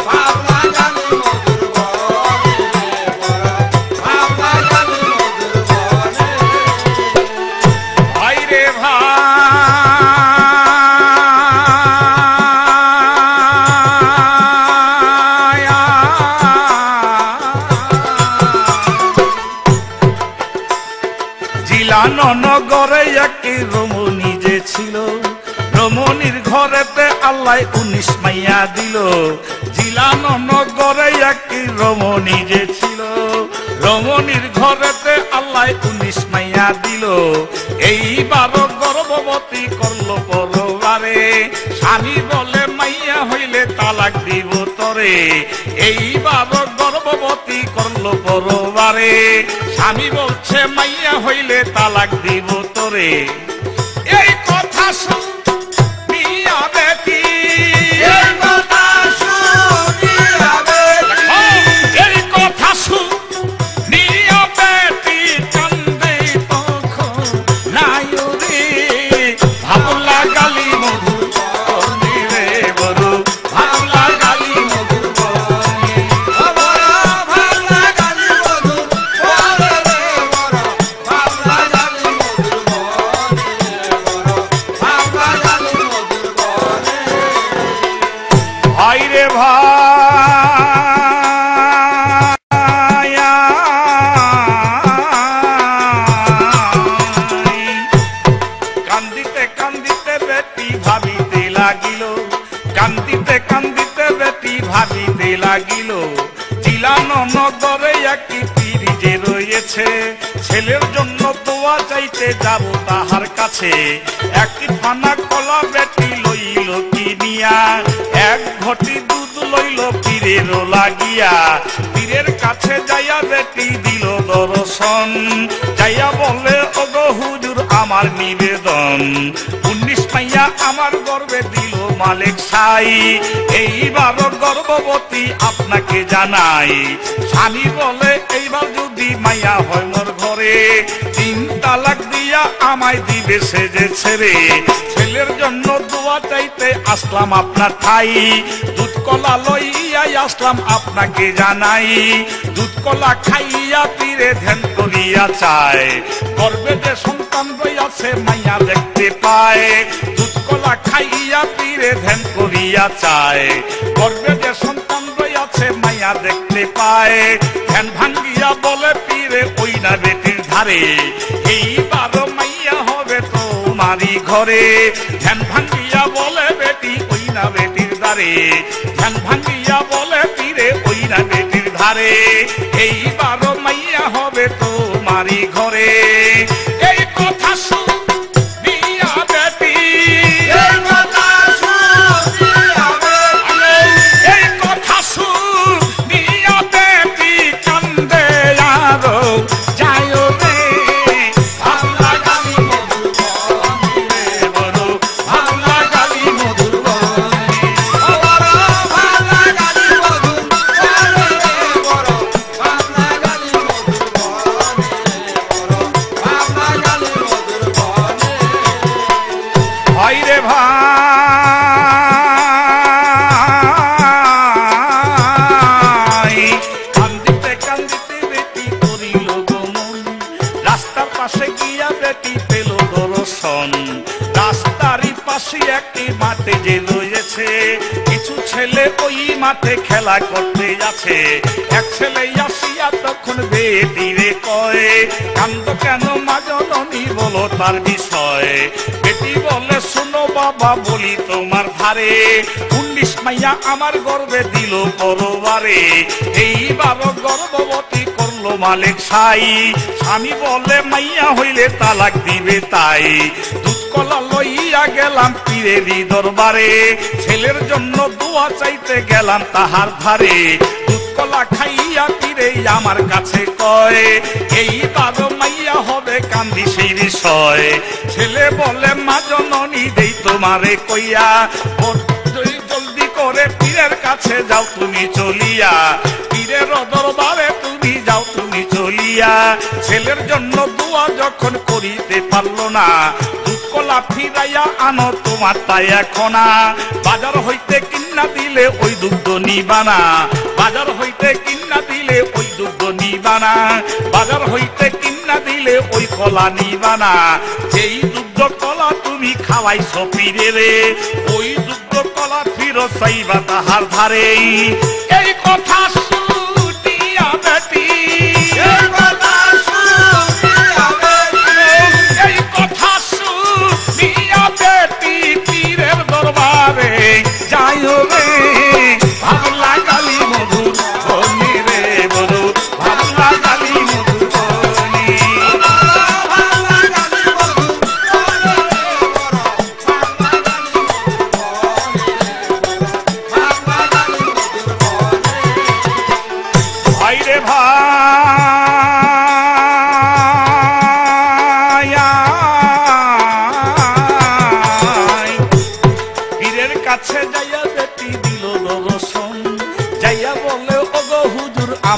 নগরে একটি রমণী যে ছিল, রমণীর ঘরেতে আল্লাহ 19 মাইয়া দিল। জিলানো নগরে একটি রমণী যে ছিল, রমণীর ঘরেতে আল্লাহ 19 মাইয়া দিল। এইবার গর্ভবতী করলো পরবারে, স্বামী বলে মাইয়া হই তালাক দিব তোরে। এইবার গর্ভবতী করলো পরবারে, স্বামী বলছে মাইয়া হইলে তালাক দিব তোরে। এই কথা শুনিয়া বেটি, এই কথা শুনিয়া বেটি কান্দে তখন নাই রে। ভাবলা গালি মধুর বনে রে বড়, ভাবলা গালি মধুর বনে, ভাবলা গালি মধুর বনে রে বড়, ভাবলা গালি মধুর বনে বড়, ভাবলা গালি মধুর বনে। ভাই রে কান্দিতে কান্দিতে বেটি ভাবিতে লাগিল, কান্দিতে কান্দিতে বেটি ভাবিতে লাগিল। জিলানো নগরে একটি পীর যে রয়েছে, ছেলের জন্য দোয়া চাইতে যাব তাহার কাছে। একটি ফানা কলা বেটি লইল কিনিয়া, এক ঘটি দুধ লইল পীরের লাগিয়া। পীরের কাছে যাইয়া বেটি দিল দর্শন, যাইয়া বলে ওগো হুজুর আমার নিবেদন, 19 মাইয়া আমার গর্বে দিল মালিক সাই। এইবার গর্ভবতী আপনাকে জানাই। স্বামী বলে এইবার যদি মাইয়া হয় মোর ঘরে, 3 তালাক দিয়া আমায় দিবে সে যে ছেড়ে। ছেলের জন্য দোয়া চাইতে আসলাম আপনার ঠাই, দুধ কলা লইয়াই আসলাম আপনাকে জানাই। দুধ কলা খাইয়া পীরে ধ্যান করিয়া চায়, গর্বে যে সন্তান রইয়াছে মাইয়া দেখতে পায়। দুধ কলা খাইয়া পীরে ধ্যান করিয়া চায়, গর্বে যে সন্তান রইয়াছে মাইয়া দেখতে পায়। ধ্যান ভাঙ্গিয়া বলে পীরে ওই না বেটির ধারে, এইবার মাইয়া হবে তোমারই ঘরে। ধ্যান ভাঙ্গিয়া বলে বেটি ওই না বেটির ধারে, ধ্যান ভাঙ্গিয়া বলে পীরে ওই না বেটির ধারে। এইবার মাইয়া হবে তোমারই ঘরে। এই কথা শুনিয়া বেটি, এই কথা শুনিয়া বেটি, এই কথা শুনিয়া বেটি কান্দে আরো যায় রে। ভাবলা গালি মধুর বনে রে বড়, ভাবলা গালি মধুর বনে, ভাবলা গালি মধুর বনে রে বড়, ভাবলা গালি মধুর বনে বড়, ভাবলা গালি মধুর বনে। ভাই রে ভাই, কান্দিতে কান্দিতে বেটি করিল গমন, রাস্তার পাশে গিয়া বেটি পেল দর্শন। রাস্তারই পাশে একটি মাঠে যে রয়েছে, কিছু ছেলে ওই মাঠে খেলা করতে যাচ্ছে। এক ছেলে আসিয়া তখন বেটিরে কয়, কান্দ কেন মা জননী বলো তার বিষয়। বেটি বলে শুনো বাবা বলি তোমার ধারে, 19 মাইয়া আমার গর্বে দিল পরবারে। এইবার গর্ভবতী করলো মালিক সাই। স্বামী বলে মাইয়া হইলে তালাক দিবে তাই। দুধ কলা লইয়া গেলাম পীরেরই দরবারে, ছেলের জন্য দোয়া চাইতে গেলাম তাহার ধারে। দুধ কলা খাইয়া পীরে আমার কাছে কয়, এইবার মাইয়া হবে কান্দি সেই বিষয়। ছেলে বলে মা জননী দেই তোমারে কইয়া, জলদি করে পীরের কাছে যাও তুমি চলিয়া। পীরের দরবারে তুমি যাও তুমি চলিয়া। ছেলের জন্য দোয়া যখন করিতে পারলো না, দুধ কলা ফিরাইয়া আনো তোমার তাই এখনা। বাজার হইতে কিন্না দিলে ওই দুগ্ধ নিবানা, বাজার হইতে কিন্না দিলে ওই দুগ্ধ নিবানা, বাজার হইতে কিন্না দিলে ওই কলা নিবানা। যেই দুগ্ধ কলা তুমি খাওয়াইছ পীরে রে, ওই দুগ্ধ কলা ফিরত চাইবা তাহার ধারে। এই কথা শুনিয়া বেটি, এই কথা শুনিয়া বেটি, এই কথা শুনিয়া বেটি পীরের দরবারে যাই রে। ভাবলা গালি মধুর বনে রে বড়, ভাবলা গালি মধুর বনে, ভাবলা গালি মধুর বনে রে বড়, ভাবলা গালি মধুর বনে রে বড়, ভাবলা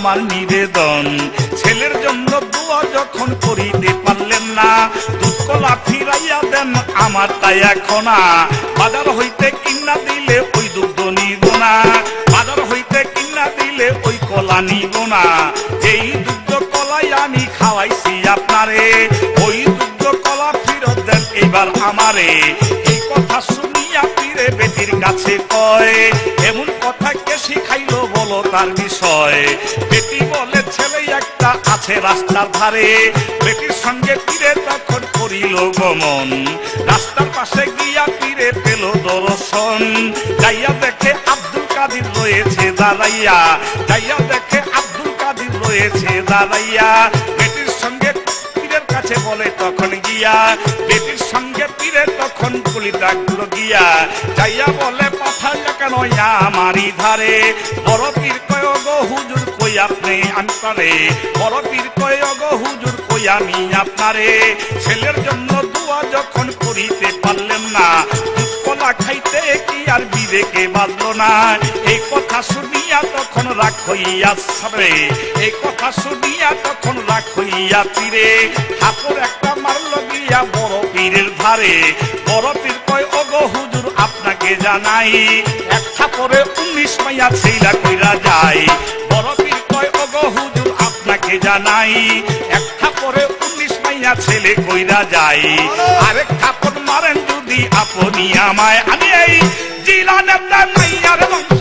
আমার নিবেদন, ছেলের জন্য দোয়া যখন করিতে পারলেন না, দুধ কলা ফিরাইয়া দেন আমার তাই এখন। বাজার হইতে কিনা দিলে ওই দুধ নিব না, বাজার হইতে কিনা দিলে ওই কলা নিব না। এই দুধ কলাই আমি খাওয়াইছি আপনারে, ওই দুধ কলা ফিরত দেন এবার আমারে। এই কথা শুনিয়া পীরে বেটির কাছে কয়, এমন কথা কে শিখাইলো বলো তার বিষয়। বেটি বলে ছেলে একটা আছে রাস্তার ধারে, বেটির সঙ্গে পীরে তখন করিল গমন। রাস্তার পাশে গিয়া পীরে পেল দর্শন, যাইয়া দেখে আব্দুল কাদির রয়েছে দাঁড়াইয়া, যাইয়া দেখে আব্দুল কাদির রয়েছে দাঁড়াইয়া। বেটির সঙ্গে পীরের কাছে বলে তখন গিয়া, বেটির সঙ্গে পীরে তখন গুলি ডাকলো গিয়া, যাইয়া বলে পাঠাইয়া কেন আমারই ধারে। বড় পীর কয় গো হুজুর কই আপনি আনতারে, বড় পীর কয় গো হুজুর কই আমি আপনারে। ছেলের জন্য দোয়া যখন করিতে পারলেন না, কলা খাইতে কি আর বিবেকে বাঁধলো না। এই কথা শুনিয়া তখন রাগ হইয়া সাবে, এই কথা শুনিয়া তখন রাগ হইয়া পীরে ঠাকুর একটা মারল গিয়া বড় পীরের ধারে। বড় পীর কয় ওগো হুজুর আপনাকে জানাই, এক থাপরে 19 মাইয়া ছেলা কইরা যায়। বড় পীর কয় ওগো হুজুর আপনাকে জানাই, এক থাপরে 19 মাইয়া ছেলে কইরা যায়। আরেক থাপড় মারেন যদি আপনি আমায়, আমি এই জিলানের মাইয়ার বংশ,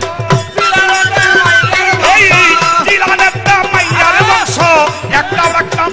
এই জিলানের মাইয়ার বংশ, একটা একটা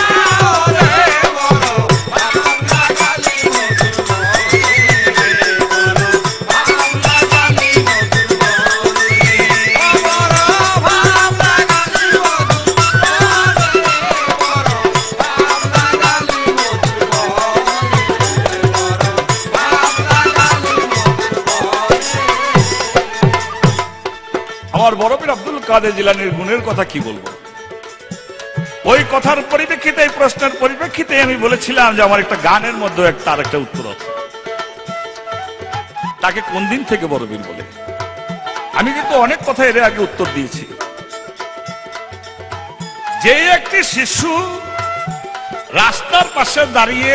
আমার বড় পীর আব্দুল কাদের জিলানীর গুণের কথা কি বলবো। ওই কথার পরিপ্রেক্ষিতে, এই প্রশ্নের পরিপ্রেক্ষিতে আমি বলেছিলাম যে আমার একটা গানের মধ্যে একটা আরেকটা উত্তর আছে। তাকে কোন দিন থেকে বড় পীর বলে, আমি কিন্তু অনেক কথা এর আগে উত্তর দিয়েছি। যে একটি শিশু রাস্তার পাশে দাঁড়িয়ে,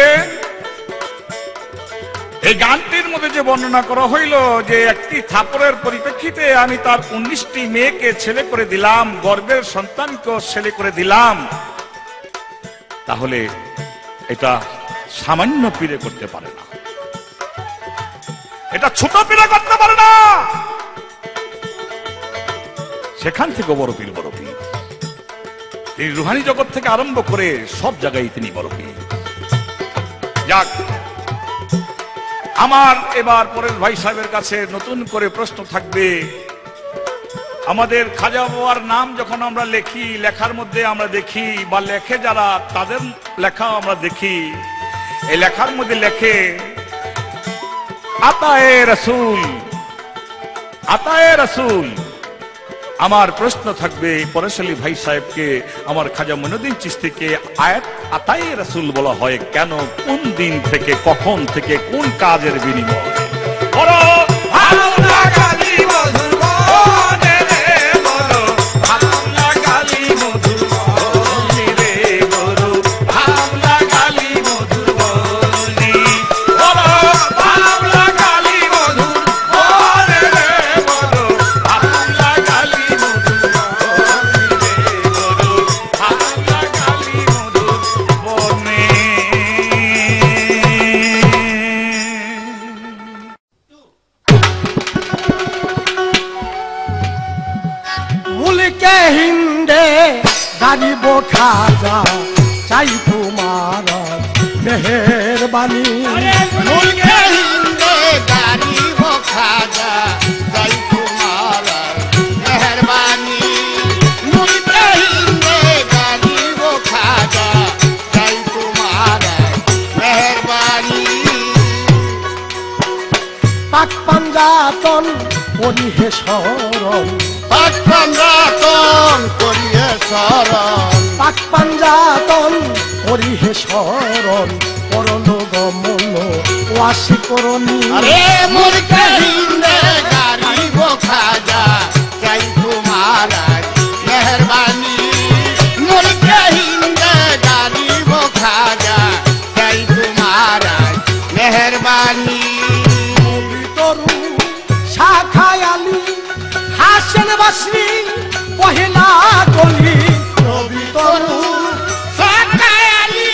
এই গানটির মধ্যে যে বর্ণনা করা হইল যে একটি থাপড়ের পরিপ্রেক্ষিতে আমি তার 19টি মেয়েকে ছেলে করে দিলাম, গর্ভের সন্তানকে ছেলে করে দিলাম, তাহলে এটা সামান্য পীরে করতে পারে না, এটা ছোট পীরে করতে পারে না। সেখান থেকে বড় পীর, বড় পীর এই রুহানি জগৎ থেকে আরম্ভ করে সব জায়গায় তিনি বড় পীর। যাক, আমার এবার পরের ভাই সাহেবের কাছে নতুন করে প্রশ্ন থাকবে, আমাদের খাজা বাবার নাম যখন আমরা লেখি, লেখার মধ্যে আমরা দেখি বা লেখে যারা, তাদের লেখা আমরা দেখি, এই লেখার মধ্যে লেখে আতায়ে রাসূল, আতায়ে রাসূল। আমার প্রশ্ন থাকবে পরেশালী ভাই সাহেবকে, আমার খাজা মঈনুদ্দিন চিশতিকে আয়াত আতায়ে রাসূল বলা হয় কেন, কোন দিন থেকে, কখন থেকে, কোন কাজের বিনিময়ে? বলো ভালো লাগালি মধুর বনে রে, বলো ভালো লাগালি মধুর বনে রে, বলো ভালো লাগালি মধুর বনে, বলো ভালো লাগালি মধুর বনে রে, বলো ভালো লাগালি মধুর বনে রে, বলো ভালো লাগালি মধুর বনে। মুলকে হিন্দে গারিব খাজা চাই তোমার মেহেরবানি, মুলকে হিন্দে গারিব খাজা চাই তোমার মেহেরবানি, মুলকে হিন্দে গারিব খাজা চাই তোমার মেহেরবানি। পাক পাঞ্জাতন পরিহে শরণ, পাক পাঞ্জাতন করিয়ে শরণ, পাক পাঞ্জাতন পরিহে শরণ, পরল গমন ওয়াসি করণী। আরে মুলকে হিন্দে গারিব খাজা চাই তোমার মেহেরবানি, বাসরি পহেলা গলি রবি তরু সকালি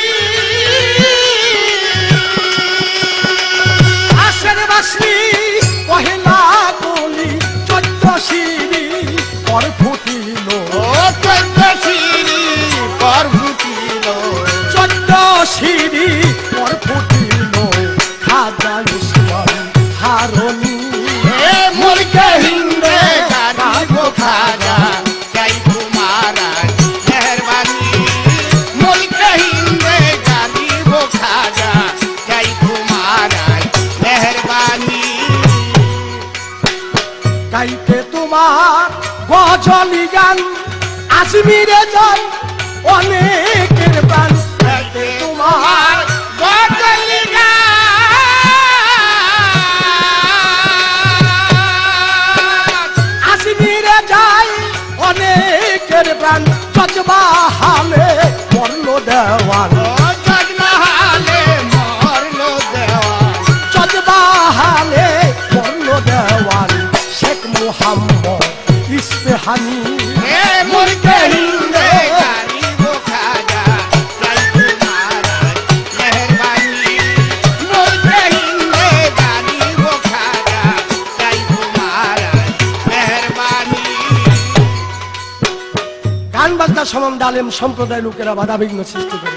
আশের বাসরি পহেলা গলি 14 সিঁড়ি পর ফুটিল ও চন্দ্র সিঁড়ি পর্বতিল 14 সিঁড়ি পর ফুটিল খাজা ইসলাম হারনি এ মুরগে হিন্দে গারিব খাজা চাই তোমারা মেহরবানি মুরগে হিন্দে গারিব খাজা চাই তোমারা মেহরবানি গাইতে তোমার গজলি গান আজমিরে যান অনেকের প্রাণ গাইতে তোমার গজলি আজমিরে যায় অনেকের প্রাণ জজবা হালে পড়ল দেওয়ান জজমহালে মরলো দেওয়ান জজবা হালে পড়ল দেওয়ান শেখ মুহাম্মদ ইস্তেহানি এ মুরগে হিন্দে গারিব খাজা চাই তোমারা মেহরবানি মুরগে হিন্দে গারিব খাজা চাই তোমারা মেহরবানি গান বাজনা সম্বন্ধে আলেম সম্প্রদায় লোকেরা বাধাবিঘ্ন সৃষ্টি করে।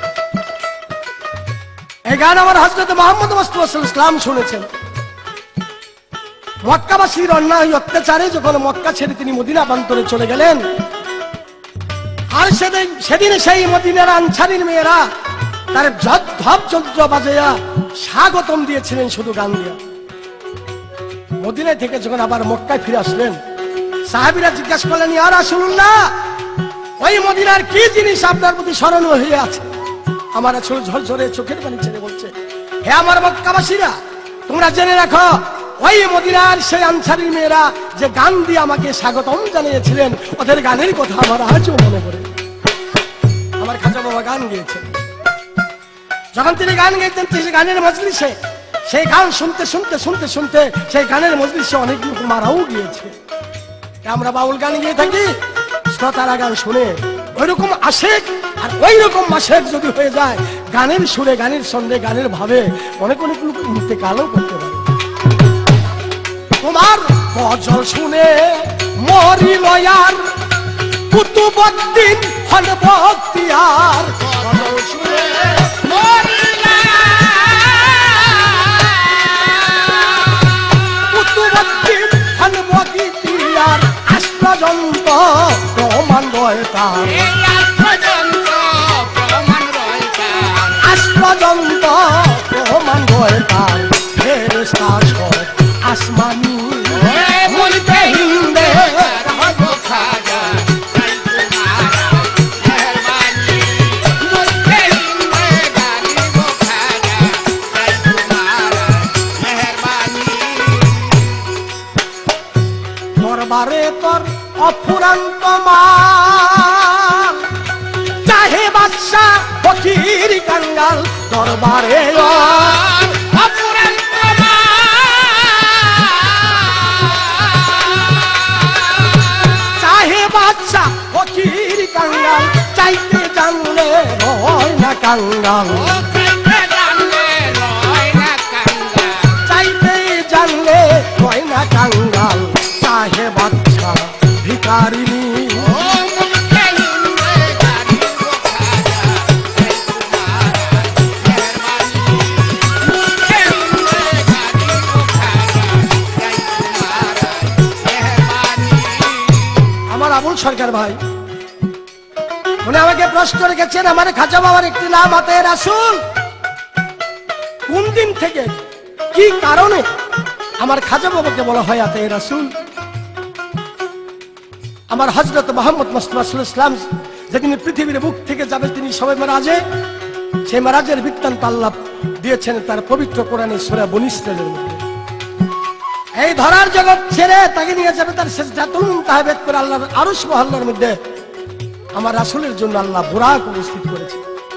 এই গান আমার হযরত মুহাম্মদ মুস্তাফা সাল্লাল্লাহু আলাইহি ওয়াসাল্লাম শুনেছেন। মক্কাবাসীর অন্যায় অত্যাচারে যখন মক্কা ছেড়ে তিনি মদিনা প্রান্তরে চলে গেলেন, আর সেদিন সেই মদিনার আনসারীর মেয়েরা তার ধপ যন্ত্র বাজাইয়া স্বাগতম দিয়েছিলেন শুধু গান দিয়া। মদিনায় থেকে যখন আবার মক্কায় ফিরে আসলেন, সাহাবীরা জিজ্ঞাসা করলেন, ইয়া রাসূলুল্লাহ, ওই মদিনার কি জিনিস আপনার প্রতি স্মরণীয় হয়ে আছে? আমার আসলে ঝরঝরে চোখের পানি ছেড়ে বলছে, হে আমার মক্কাবাসীরা, তোমরা জেনে রাখো, ওই মদিনার সেই আনসারীর মেয়েরা যে গান দিয়ে আমাকে স্বাগতম জানিয়েছিলেন, ওদের গানের কথা আমার আজও মনে পড়ে। আমার খাজা বাবা গান গেয়েছেন। যখন তিনি গান গাইতেন সেই গানের মজলিসে, সেই গান শুনতে শুনতে শুনতে শুনতে সেই গানের মজলিসে অনেক লোক মারাও গিয়েছে। আমরা বাউল গান গিয়ে থাকি, শ্রোতারা গান শুনে ওইরকম আশেক আর ওই রকম মাসেক যদি হয়ে যায়, গানের সুরে গানের ছন্দে গানের ভাবে অনেক অনেক লোক ইন্তেকালও করতে পারে। তোমার গজল শুনে মরি লয়ার কুতুবউদ্দিন হন বখতিয়ার, গজল শুনে কুতুবউদ্দিন হন বখতিয়ার, আজ পর্যন্ত প্রমাণ রয় তার, আজ পর্যন্ত প্রমাণ রয় তার, ফেরেশতা সব আসমানি মুরগে হিন্দে খাজা চাই তোমারা মেহরবানি মুরগে হিন্দে গারিব খাজা চাই তোমারা মেহরবানি দরবারে তোর অফুরান্ত মাল, চাহে বাদশা ফকির কাঙ্গাল, দরবারে চাহে বাদশা ফকির কাঙ্গাল, চাইতে জানলে রয় না কাঙ্গাল, চাইতে জানলে রয় না কাঙ্গাল, চাহে বাদশা ভিখারিনী আবুল সরকার ভাই উনি আমাকে প্রশ্ন রেখেছেন, আমার খাজা বাবার একটি নাম আতায়ে রাসূল। কোন দিন থেকে কি কারণে আমার খাজা বাবাকে বলা হয় আতায়ে রাসূল? আমার হযরত মুহাম্মদ মুস্তাফা সাল্লাল্লাহু আলাইহি ওয়াসাল্লাম যেদিন পৃথিবীর বুক থেকে যাবে, তিনি সবে মেরাজে, সেই মেরাজের বৃত্তান্ত আল্লাহ দিয়েছেন তার পবিত্র কোরআনে সূরা বনী ইসরাঈলের মধ্যে। এই ধরার জগৎ ছেড়ে তাকে নিয়ে যাবে তার সিজদাতুল মুনতাহা বেদ করে আল্লাহর আরশ মহল্লার মধ্যে। আমার রাসূলের জন্য আল্লাহ বুরাক উপস্থিত করেছে।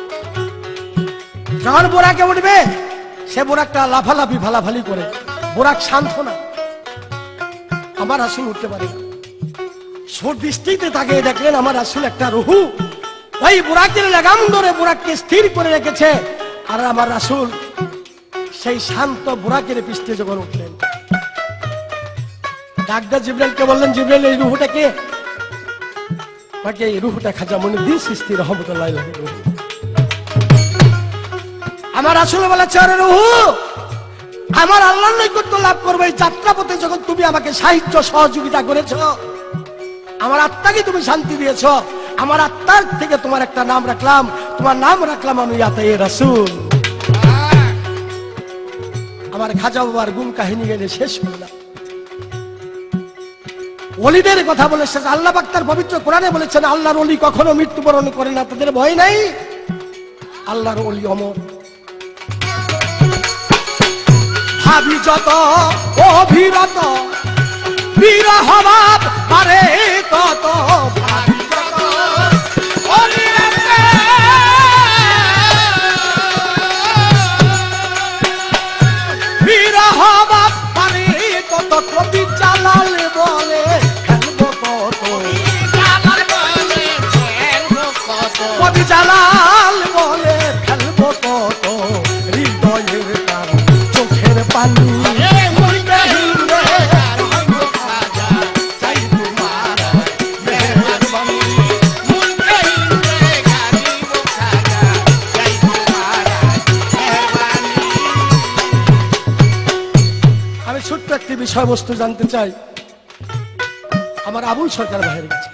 যখন বুরাকে উঠবে, সে বুরাকটা লাফালাফি ফালাফালি করে, বুরাক শান্ত না, আমার রাসূল উঠতে পারে না। দৃষ্টিতে তাকিয়ে দেখলেন আমার রাসূল একটা রুহু ওই বুরাকের লাগাম ধরে বুরাককে স্থির করে রেখেছে। আর আমার রাসূল সেই শান্ত বুরাকের পৃষ্ঠে যখন উঠলেন, ডাক্তার জিবরাইলকে বললেন, জিবরাইল এই রুহুটা কে? তাকে এই রুহুটা খাজা মঈনুদ্দিন চিশতি রাহমাতুল্লাহি আলাইহি রুহু। আমার রাসূল বলেছে, আরে রুহু, আমার আল্লাহর নৈকট্য লাভ করবে এই যাত্রাপথে যখন তুমি আমাকে সাহায্য সহযোগিতা করেছো, আমার আত্মাকে তুমি শান্তি দিয়েছো, আমার আত্মার থেকে তোমার একটা নাম রাখলাম, তোমার নাম রাখলাম আমি আতায়ে রাসূল। আমার খাজা বাবার গুণ কাহিনী গেলে শেষ হলো না। ওলিদের কথা বলে শেষ। আল্লাহ পাক তার পবিত্র কোরআনে বলেছেন, আল্লাহর ওলি কখনো মৃত্যুবরণ করে না, তাদের ভয় নাই, আল্লাহর ওলি অমর। ভাবি যত অভিরত বিরহ ভাব পারে তত, ভাবি যত অভিরত বিরহ ভাব পারে তত, কবি জালাল বলে খেলবো কত, কবি জালাল বলে খেলবো কত, হৃদয়ের তার চোখের পানি একটি বিষয়বস্তু জানতে চাই আমার আবুল সরকার ভাইয়ের কাছে।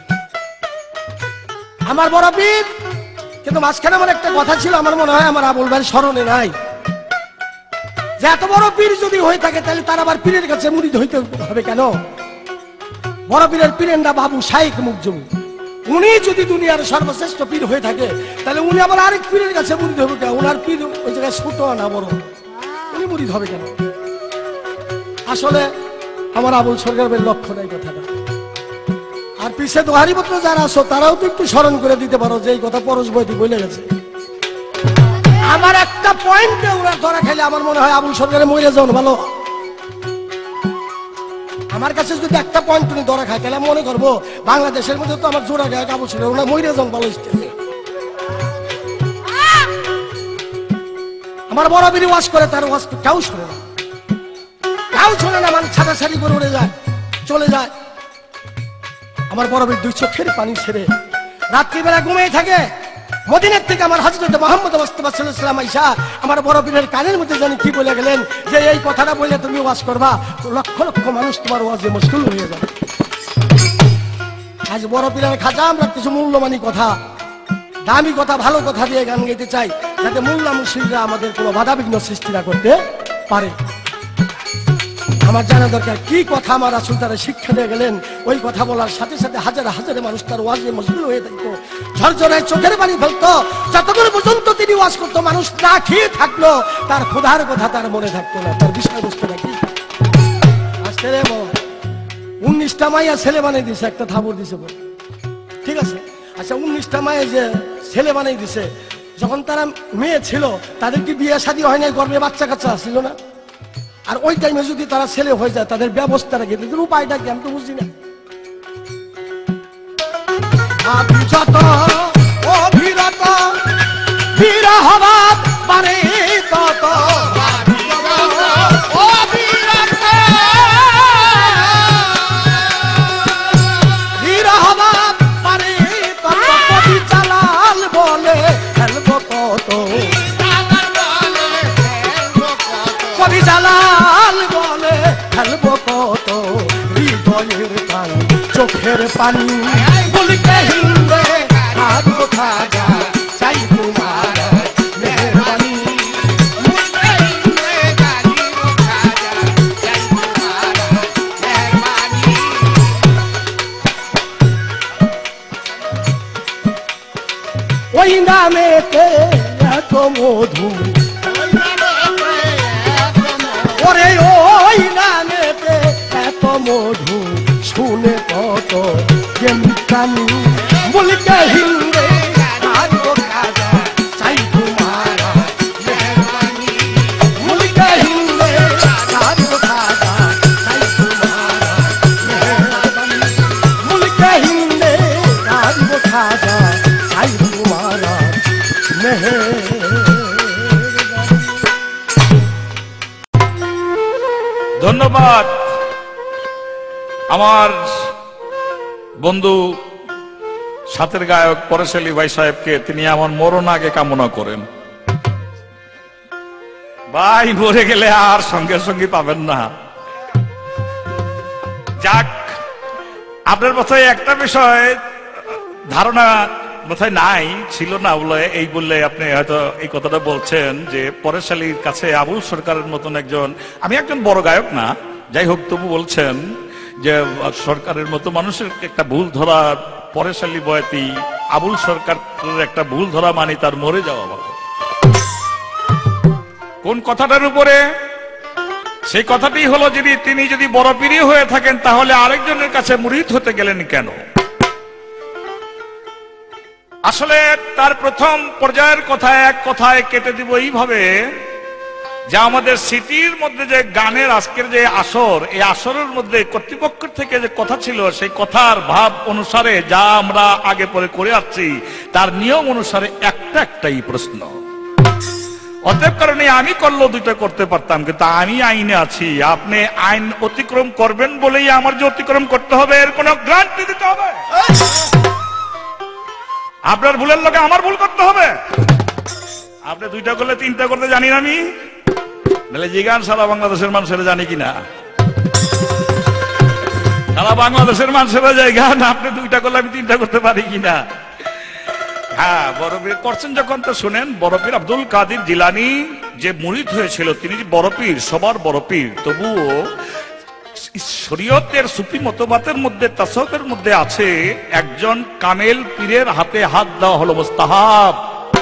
আমার বড় পীর, কিন্তু মাঝখানে আমার একটা কথা ছিল, আমার মনে হয় আমার আবুল ভাইয়ের স্মরণে নাই, যে এত বড় পীর যদি হয়ে থাকে তাহলে তার আবার পীরের কাছে মুরিদ হইতে হবে কেন? বড় পীরের পীরের নাম বাবু শাইখ মুকজুমি। উনি যদি দুনিয়ার সর্বশ্রেষ্ঠ পীর হয়ে থাকে তাহলে উনি আবার আরেক পীরের কাছে মুরিদ হবে কেন? উনার পীর ওই জায়গায় ছোট না বড়, উনি মুরিদ হবে কেন? আসলে আমার আবুল সরকারের লক্ষ্য নাই কথাটা। আর পিছে দোহারিপত্র যারা আছো তারাও তো একটু স্মরণ করে দিতে পারো যে এই কথা পরশ বৈদি বলে গেছে। আমার একটা পয়েন্টে ওরা ধরা খেলে আমার মনে হয় আবুল সরকারের মরে যাওয়া ভালো। আমার কাছে যদি একটা পয়েন্ট তুমি ধরা খায় তাহলে মনে করবো বাংলাদেশের মধ্যে তো আমার জোড়া গায়ক আবুল সরকার, ওরা মরে যাওয়া ভালো। আমার বড় বিড়ি ওয়াশ করে, তার ওয়াশ কেউ শোনে না, কেউ শোনে না, মানে ছাড়াছাড়ি করে উড়ে যায়, চলে যায়। আমার বড় বীর দুই চোখের পানি ছেড়ে রাত্রিবেলা ঘুমিয়ে থাকে। মদিনার থেকে আমার হযরত মুহাম্মদ মুস্তাফা সাল্লাল্লাহু আলাইহি ওয়াসাল্লাম আয়েশা আমার বড় বীরের কানের মধ্যে জানি কি বলে গেলেন, যে এই কথাটা বলে তুমি ওয়াজ করবা, লক্ষ লক্ষ মানুষ তোমার ওয়াজে মশগুল হয়ে যাবে। আজ বড় পীরের খাজা আমরা কিছু মূল্যবানী কথা, দামি কথা, ভালো কথা দিয়ে গান গাইতে চাই, যাতে মোল্লা মুর্শিদরা আমাদের কোনো বাধাবিঘ্ন সৃষ্টি না করতে পারে। আমার জানা দরকার কি কথা আমার রাসূল তারা শিক্ষা দিয়ে গেলেন। ওই কথা বলার সাথে সাথে হাজারে হাজারে মানুষ তার ওয়াজে মশগুল হয়ে থাকতো, ঝরঝরায় চোখের পানি ফেলতো। যতক্ষণ পর্যন্ত তিনি ওয়াজ করতো মানুষ না খেয়ে থাকলো, তার ক্ষুধার কথা তার মনে থাকতো না, তার বিষয়বস্তুটা কি। আজকে 19টা মাইয়া ছেলে বানিয়ে দিছে, একটা থাবর দিছে, ঠিক আছে। আচ্ছা 19টা মায়ে যে ছেলে বানিয়ে দিছে, যখন তারা মেয়ে ছিল তাদের কি বিয়ে শাদী হয় নাই, গর্ভে বাচ্চা কাচ্চা ছিল না? আর ওই টাইমে যদি তারা ছেলে হয়ে যায় তাদের ব্যবস্থাটা কি, তাদের উপায়টা কি, আমি তো বুঝি না। যত অভিরত বিরহ ভাব পারে তত, বিরহ ভাব পারে তত, কবি জালাল বলে খেলবো কত, কবি জালাল বলে খেলবো কত, হৃদয়ের পানি চোখের পানি বলিতে হিন্দে আর কোথা যা চাই তোমার মেহরবানি। ওই নামেতে এত মধু, ওরে ওই নামেতে এত মধু, শুনে কত কেমনি প্রাণী বলিতে হিন্দে আর কোথা যা চাই তোমার মেহরবানি, বলিতে হিন্দে আর কোথা যা চাই তোমার মেহরবানি, বলিতে হিন্দে ধন্যবাদ আমার বন্ধু সাথের গায়ক পরেশ আলী ভাই সাহেবকে, তিনি আমার মরণ আগে কামনা করেন। ভাই মরে গেলে আর সঙ্গে সঙ্গে পাবেন না। যাক, আপনার মাথায় একটা বিষয় ধারণা মাথায় নাই, ছিল না বলে এই বললে আপনি হয়তো এই কথাটা বলছেন যে পরেশ আলীর কাছে আবুল সরকারের মতন একজন, আমি একজন বড় গায়ক না, যাই হোক তবু বলছেন যে সরকারের মতো মানুষের একটা ভুল ধরা, পরেশ আলী বয়াতি আবুল সরকারের একটা ভুল ধরা মানে তার মরে যাওয়া ভালো। কোন কথাটার উপরে? সেই কথাটি হলো, যদি তিনি যদি বড় পীর হয়ে থাকেন তাহলে আরেকজনের কাছে মুরিদ হতে গেলেন কেন? আসলে তার প্রথম পর্যায়ের কথায় এক কথায় কেটে দিব এইভাবে যে আমাদের সিটির মধ্যে যে গানের আজকের যে আসর, এই আসরের মধ্যে কর্তৃপক্ষ থেকে যে কথা ছিল, সেই কথার ভাব অনুসারে যা আমরা আগে পরে করে আসছি তার নিয়ম অনুসারে একটাই প্রশ্ন। অতএব কারণে আমি করলেও দুটো করতে পারতাম, কিন্তু আমি আইনে আছি, আপনি আইন অতিক্রম করবেন বলেই আমার যে অতিক্রম করতে হবে এর কোন গ্যারান্টি দিতে হবে? আপনার ভুলের লোকে আমার ভুল করতে হবে? আপনি দুইটা করলে তিনটা করতে জানি না আমি, তাহলে জিগান সারা বাংলাদেশের মানুষেরা জানি কিনা? সারা বাংলাদেশের মানুষেরা জায়গা না, আপনি দুইটা করলে আমি তিনটা করতে পারি কিনা? হ্যাঁ, বড় পীর করছেন যখন তো শুনেন। বড় পীর আব্দুল কাদের জিলানী যে মুরিদ হয়েছিল, তিনি বড় পীর, সবার বড় পীর, তবুও শরীয়তের সুফি মতবাদের মধ্যে, তাসাউফের মধ্যে আছে একজন কামেল পীরের হাতে হাত দেওয়া হলো মুস্তাহাব।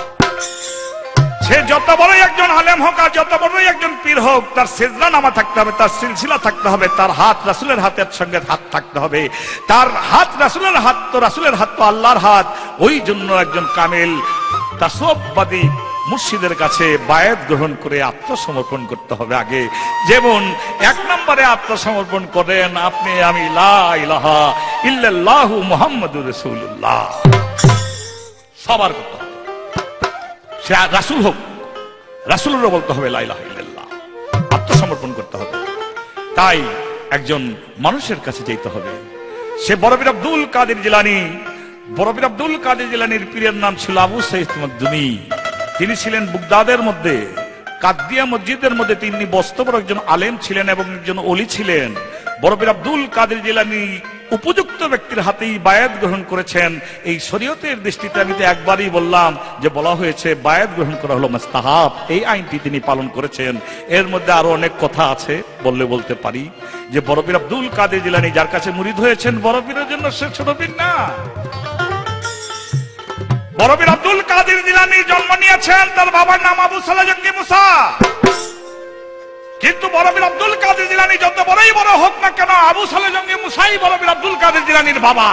সে যত বড়ই একজন আলেম হোক আর যত বড়ই একজন পীর হোক, তার সিজদা নামা থাকতে হবে, তার সিলসিলা থাকতে হবে, তার হাত রাসূলের হাতের সঙ্গে হাত থাকতে হবে, তার হাত রাসূলের হাত তো রাসূলের হাত তো আল্লাহর হাত। ওই জন্য একজন কামেল তাসাউফবাদী মুর্শিদের কাছে বায়াত গ্রহণ করে আত্মসমর্পণ করতে হবে আগে। যেমন এক নম্বরে আত্মসমর্পণ করেন আপনি, আমি লা ইলাহা ইল্লাল্লাহু মুহাম্মাদুর রাসূলুল্লাহ, সবার করতে হবে। সে রাসূল হোক, রাসূলেরও বলতে হবে লা ইলাহা ইল্লাল্লাহ, আত্মসমর্পণ করতে হবে। তাই একজন মানুষের কাছে যেতে হবে। সে বড় পীর আব্দুল কাদের জিলানী, বড় পীর আব্দুল কাদের জিলানীর পীরের নাম ছিল আবু সাঈদ মাকদুমী। তিনি ছিলেন বুগদাদের মধ্যে কাদিয়া মসজিদের মধ্যে, তিনি বস্তবর একজন আলেম ছিলেন এবং একজন ওলি ছিলেন। বড় পীর আব্দুল কাদের জিলানী উপযুক্ত ব্যক্তির হাতেই বায়াত গ্রহণ করেছেন। এই শরীয়তের দৃষ্টিতে আমি তো একবারই বললাম যে বলা হয়েছে বায়াত গ্রহণ করা হলো মুস্তাহাব, এই আইনটি তিনি পালন করেছেন। এর মধ্যে আরো অনেক কথা আছে, বললে বলতে পারি যে বড় পীর আব্দুল কাদের জিলানী যার কাছে মুরিদ হয়েছেন, বড় পীরের জন্য সে ছোট পীর না। বড় পীর আব্দুল কাদের জিলানী জন্ম নিয়েছেন, তার বাবার নাম আবু সালেহ জঙ্গি মুসা। কিন্তু বড় পীর আব্দুল কাদের জিলানী যত বড়ই বড় হোক না কেন, আবু সালেহ জঙ্গি মুসাই বড় পীর আব্দুল কাদের জিলানীর বাবা।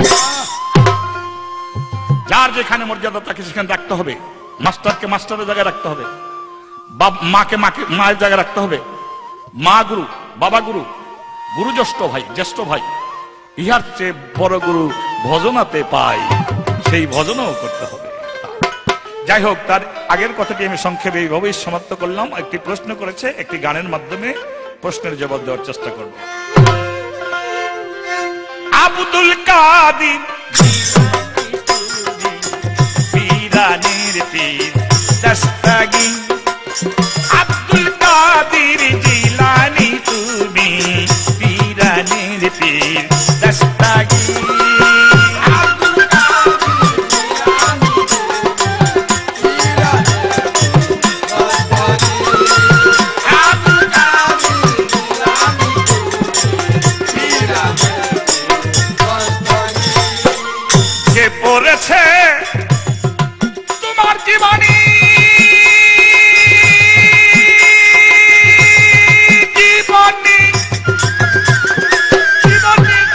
যার যেখানে মর্যাদা তাকে সেখানে রাখতে হবে। মাস্টারকে মাস্টারের জায়গায় রাখতে হবে, মাকে মায়ের জায়গায় রাখতে হবে। মা গুরু, বাবা গুরু, গুরু জ্যেষ্ঠ ভাই, ইহার চেয়ে বড় গুরু ভজনাতে পাই, সেই ভজনও করতে হবে। যাই হোক, তার আগের কথাটি আমি সংক্ষেপে এইভাবেই সমাপ্ত করলাম। একটি প্রশ্ন করেছে, একটি গানের মাধ্যমে প্রশ্নের জবাব দেওয়ার চেষ্টা করব। আব্দুল কাদের পীরানির পীর দস্তগীর, আব্দুল কাদের জিলানী তুমি পীরানির পীর দস্তগীর। তোমার জীবনী জীবনী জীবনী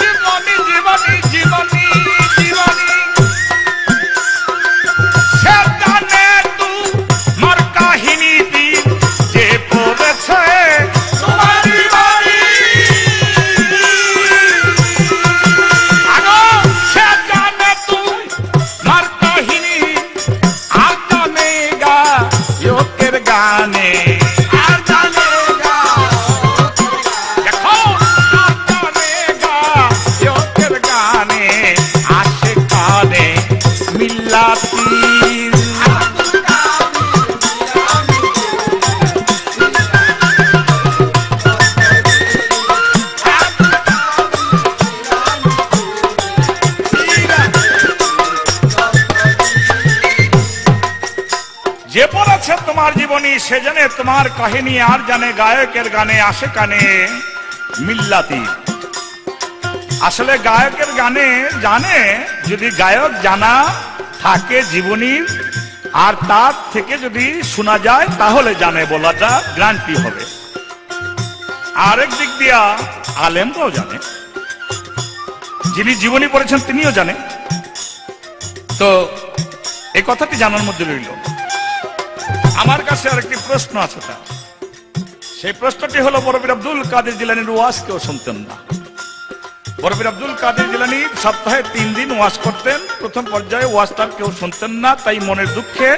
জীবনী সে জানে তোমার কাহিনী, আর জানে গায়কের গানে আসে কানে মিল্লাতি। আসলে গায়কের গানে জানে, যদি গায়ক জানা থাকে জীবনীর আর তার থেকে যদি শোনা যায় তাহলে জানে বলাটা গ্যারান্টি হবে। আরেক দিক দিয়া আলেমরাও জানে, যিনি জীবনী পড়েছেন তিনিও জানে। তো এই কথাটি জানার মধ্যে রইল। আমার কাছে আরেকটি প্রশ্ন আছে, সেই প্রশ্নটি হলো বরপীর আব্দুল কাদের জিলানীর ওয়াজ কেউ শুনতেন না। বরপীর আব্দুল কাদের জিলানী সপ্তাহে 3 দিন ওয়াজ করতেন। প্রথম পর্যায়ে ওয়াজটা কেউ শুনতেন না, তাই মনের দুঃখে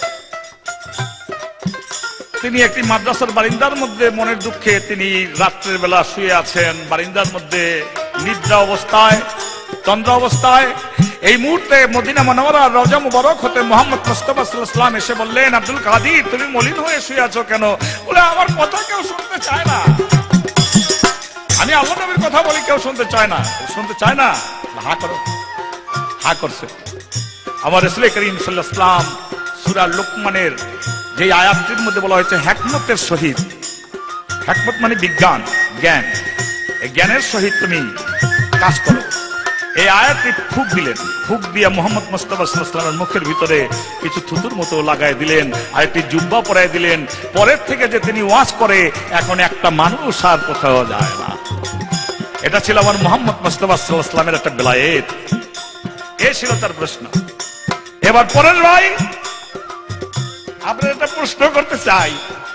তিনি একটি মাদ্রাসার বারিন্দার মধ্যে মনের দুঃখে তিনি রাত্রের বেলা শুয়ে আছেন, বারিন্দার মধ্যে নিদ্রা অবস্থায়, তন্দ্রা অবস্থায়। এই মুহূর্তে মদিনা মুনাওয়ারা রওজা মুবারক হতে মুহাম্মদ মুস্তাফা সাল্লাল্লাহু আলাইহি ওয়াসাল্লাম এসে বললেন, আব্দুল কাদের তুমি মলিন হয়ে শুয়ে আছো কেন? বলে আমার কথা কেউ শুনতে চায় না। আমি আল্লাহ নবীর কথা বলি, কেউ শুনতে চায় না। শুনতে চায় না? হা করো। হা করছে। আমার রাসূল করিম সাল্লাল্লাহু আলাইহি ওয়াসাল্লাম সূরা লুকমানের যে আয়াতটির মধ্যে বলা হয়েছে হিকমতের সহিত, হিকমত মানে বিজ্ঞান, জ্ঞান, এই জ্ঞানের সহিত তুমি কাজ করো, এই আয়াতটি ফুঁক দিলেন। ফুঁক দিয়ে মুহাম্মদ মুস্তাফা সাল্লাল্লাহু আলাইহি ওয়াসাল্লামের মুখের ভিতরে কিছু থুতুর মতো লাগাই দিলেন, আর একটি জুব্বা পরাই দিলেন। পরের থেকে যে তিনি ওয়াজ করে, এখন একটা মানুষ আর কোথাও যায় না। এটা ছিল আমার মুহাম্মদ মুস্তাফা সাল্লাল্লাহু আলাইহি ওয়াসাল্লামের একটা বেলায়েত। এই ছিল তার প্রশ্ন। এবার পরের ভাই, আপনার একটা প্রশ্ন করতে চাই,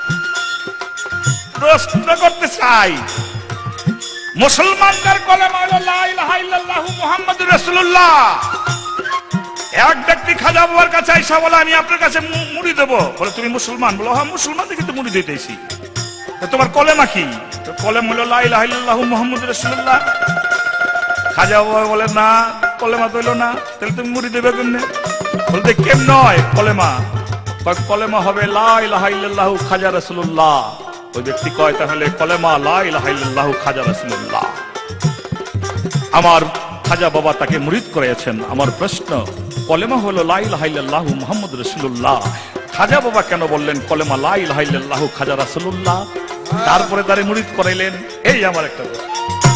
মুসলমানদের কলেমা হলো লা ইলাহা ইল্লাল্লাহু মুহাম্মাদুর রাসূলুল্লাহ। এক ব্যক্তি খাজা বাবার কাছে আইসা বলে, আমি আপনার কাছে মুড়ি দেবো। বলে তুমি মুসলমান? বলো হ্যাঁ মুসলমান, দেখি তো মুড়ি দিতেছি। তোমার কলেমা কি? কলেমা হলো লা ইলাহা ইল্লাল্লাহু মুহাম্মাদুর রাসূলুল্লাহ। খাজা বাবা বলে না, কলেমা তো হইলো না, তাহলে তুমি মুড়ি দেবে কেমনে? বলতে কেম নয় কলেমা? কলেমা হবে লা ইলাহা ইল্লাল্লাহু খাজা রাসূলুল্লাহ। ওই ব্যক্তি কয়, তাহলে কলেমা লা ইলাহা ইল্লাল্লাহু খাজা রাসূলুল্লাহ। আমার খাজা বাবা তাকে মুরিদ করেছেন। আমার প্রশ্ন, কলেমা হলো লা ইলাহা ইল্লাল্লাহু মুহাম্মাদুর রাসূলুল্লাহ, খাজা বাবা কেন বললেন কলেমা লা ইলাহা ইল্লাল্লাহু খাজা রাসূলুল্লাহ, তারপরে তারে মুরিদ করাইলেন? এই আমার একটা প্রশ্ন।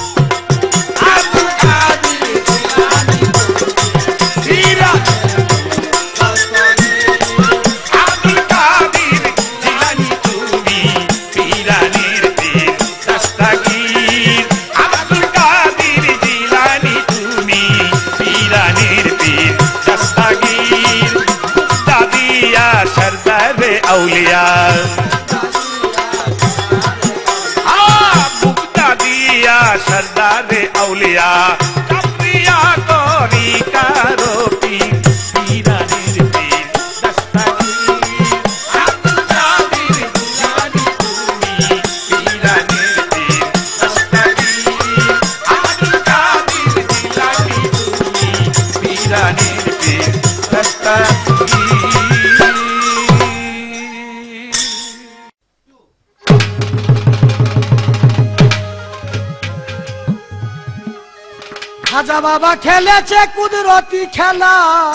আউলিয়া মুক্তা দিয়া সরদারে আউলিয়া কাপ্রিয়া তরিকা রোপি পীরানির পীর দস্তগীর আব্দুল কাদের জিলানী তুমি পীরানির পীর দস্তগীর আব্দুল কাদের জিলানী তুমি পীরানির পীর দস্তগীর। খাজা বাবা খেলেছে কুদরতি খেলা,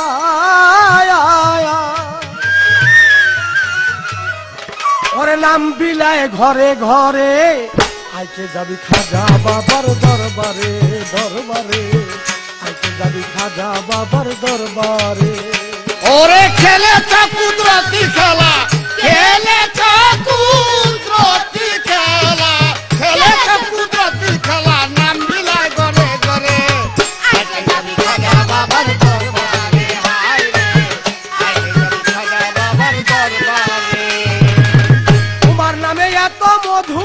ওরে নাম বিলায় ঘরে ঘরে, আইকে যাবি খাজা বাবার দরবারে দরবারে, আইকে যাবি খাজা বাবার দরবারে। ওরে খেলেছে কুদরতি খেলা, খেলেছে কুদরতি খেলা, খেলেছে কুদরতি খেলা, নাম বিলায় ঘরে ঘরে, আইকে যাবি খাজা বাবার দরবারে, হায় রে আইকে যাবি খাজা বাবার দরবারে। তোমার নামে এত মধু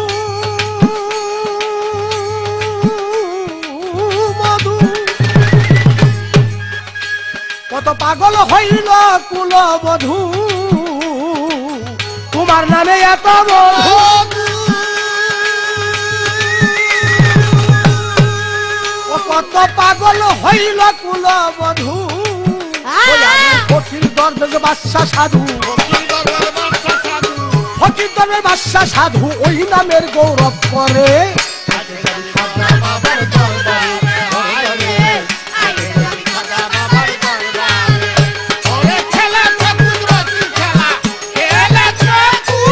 মধু, কত পাগল হইল কুলবধূ, তোমার নামে এত মধু, কত পাগল হইল কুলবধূ। ফকির দরবেশ বাদশা সাধু, ফকির দরবেশ বাদশা সাধু, ওই নামের গৌরব করে। ওরে খেলেছে কুদরতি খেলা, খেলেছে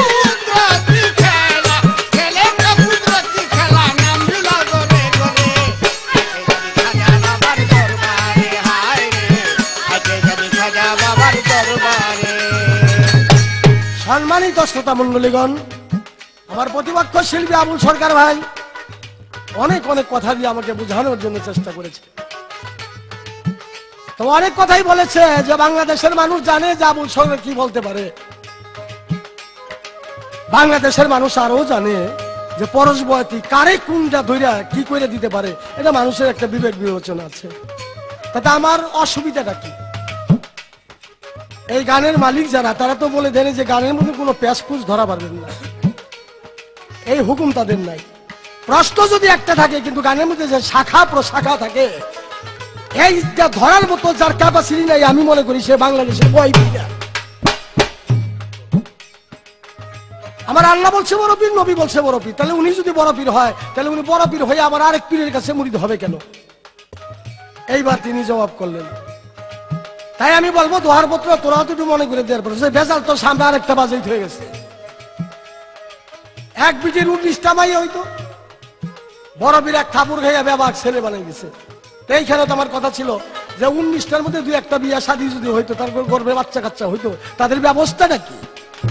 সম্মানিত শ্রোতা মন্ডলীগণ, আমার প্রতিপক্ষ শিল্পী আবুল সরকার ভাই অনেক অনেক কথা দিয়ে আমাকে বোঝানোর জন্য চেষ্টা করেছে। তো অনেক কথাই বলেছে যে বাংলাদেশের মানুষ জানে যে আবুল সরকার কি বলতে পারে। বাংলাদেশের মানুষ আরো জানে যে পরশবতী কারে কোনটা ধইরা কি করে দিতে পারে, এটা মানুষের একটা বিবেক বিবেচনা আছে। তাতে আমার অসুবিধাটা কি? এই গানের মালিক যারা, তারা তো বলে দেন যে গানের মধ্যে কোনো প্যাসপুস ধরা পারবেন না, এই হুকুম তাদের নাই। প্রশ্ন যদি একটা থাকে, কিন্তু গানের মধ্যে যে শাখা প্রশাখা থাকে, এইটা ধরার মতো যার ক্যাপাসিটি নাই, আমি মনে করি সে বাংলাদেশের বই দিকে। আমার আল্লাহ বলছে বড় পীর, নবী বলছে বড় পীর, তাহলে উনি যদি বড় পীর হয়, তাহলে উনি বড় পীর হয়ে আবার আরেক পীরের কাছে মুরিদ হবে কেন? এইবার তিনি জবাব করলেন। তাই আমি বলবো দোহার পত্র তোরা তো মনে করে দেওয়ার পর বেজাল তো সামনে আরেকটা বাজেট হয়ে গেছে। এক বিটির 19টা মাই হইতো, বড় পীর এক ঠাকুর খাইয়া বেবাক ছেলে বানাই গেছে। এইখানে তো আমার কথা ছিল যে 19টার মধ্যে 2-1টা বিয়া শাদী যদি হইতো, তারপর গর্ভে বাচ্চা কাচ্চা হইতো, তাদের ব্যবস্থাটা কি?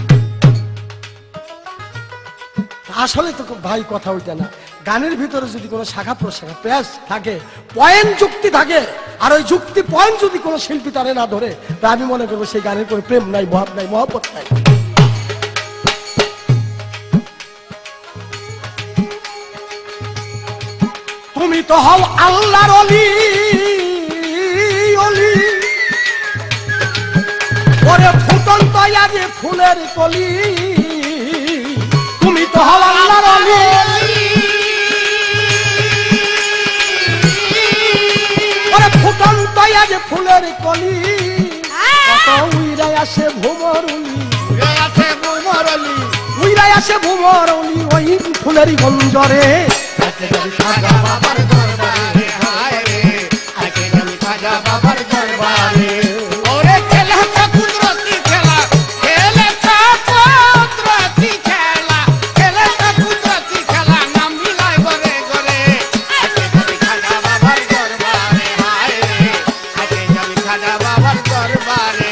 আসলে তো ভাই কথা ওইটা না। গানের ভিতরে যদি কোনো শাখা প্রশাখা প্যাস থাকে, পয়েন্ট যুক্তি থাকে, আর ওই যুক্তি পয়েন্ট যদি কোনো শিল্পী তারে না ধরে, তা আমি মনে করবো সেই গানের কোনো প্রেম নাই, ভাব নাই, মহব্বত নাই। তুমি তো হও আল্লাহর অলি, অলি ওরে ফুটন্ত আজে ফুলের কলি। তুমি তো হও আল্লাহর অলি, ওরে ফুটন্ত আজে ফুলের কলি। কত উইরাই আসে ভুমরুলি, উইরাই আসে ভুমরুলি, ওই ফুলেরই গঞ্জরে খাজা বাবার দরবারে, হায় রে আগে আমি খাজা বাবার দরবারে। ওরে খেলা তো কুদরতি খেলা, খেলে তো কুদরতি খেলা, খেলে তো কুদরতি খেলা, নাম মিলাই গরে গরে। আগে যাবি খাজা বাবার দরবারে, হায় রে আগে যাবি খাজা বাবার দরবারে।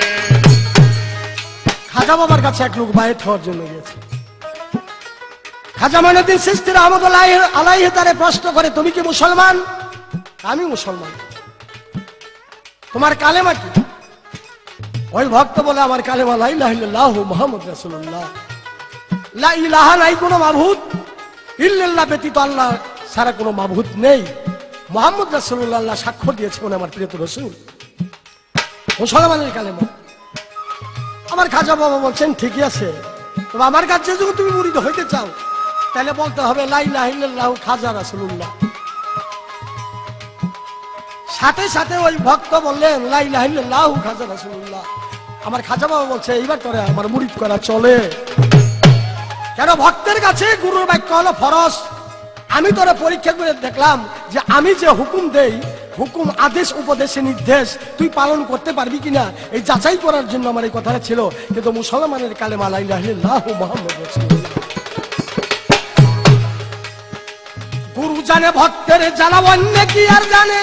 খাজা বাবার কাছে এক লোক বায়েত হওয়ার জন্য গেছে। খাজা মঈনুদ্দিন চিশতি রহমাতুল্লাহ আলাইহি তারে প্রশ্ন করে, তুমি কি মুসলমান? আমি মুসলমান। তোমার কালেমা কি? ওই ভক্ত বলে, আমার কালেমা লা ইলাহা ইল্লাল্লাহু মুহাম্মদ রাসূলুল্লাহ। লা ইলাহা নাই কোনো মাবুদ, ইল্লাল্লাহ ব্যতীত আল্লাহ ছাড়া কোনো মাবুদ নেই, মুহাম্মদ রাসূলুল্লাহ আল্লাহ সাক্ষ্য দিয়েছে উনি আমার প্রিয় রাসূল। মুসলমানের কালেমা। আমার খাজা বাবা বলছেন, ঠিকই আছে, তবে আমার কাছে যদি তুমি মুরিদ হইতে চাও, তাহলে বলতে হবে লা ইলাহা ইল্লাল্লাহু খাজা রাসূলুল্লাহ। সাথে সাথে ওই ভক্ত বললেন, লা ইলাহা ইল্লাল্লাহু খাজা রাসূলুল্লাহ। আমার খাজা বাবা বলছে, এইবার করে আমার মুরিদ করা চলে। কেন? ভক্তের কাছে গুরুর বাক্য হলো ফরজ। আমি তোরা পরীক্ষা করে দেখলাম যে আমি যে হুকুম দেই, হুকুম আদেশ উপদেশে নির্দেশ তুই পালন করতে পারবি কিনা, এই যাচাই করার জন্য আমার এই কথাটা ছিল। কিন্তু মুসলমানের কালেমা লা ইলাহা ইল্লাল্লাহু মুহাম্মাদুর রাসূলুল্লাহ। গুরু জানে ভক্তের জ্বালা, অন্য কি আর জানে?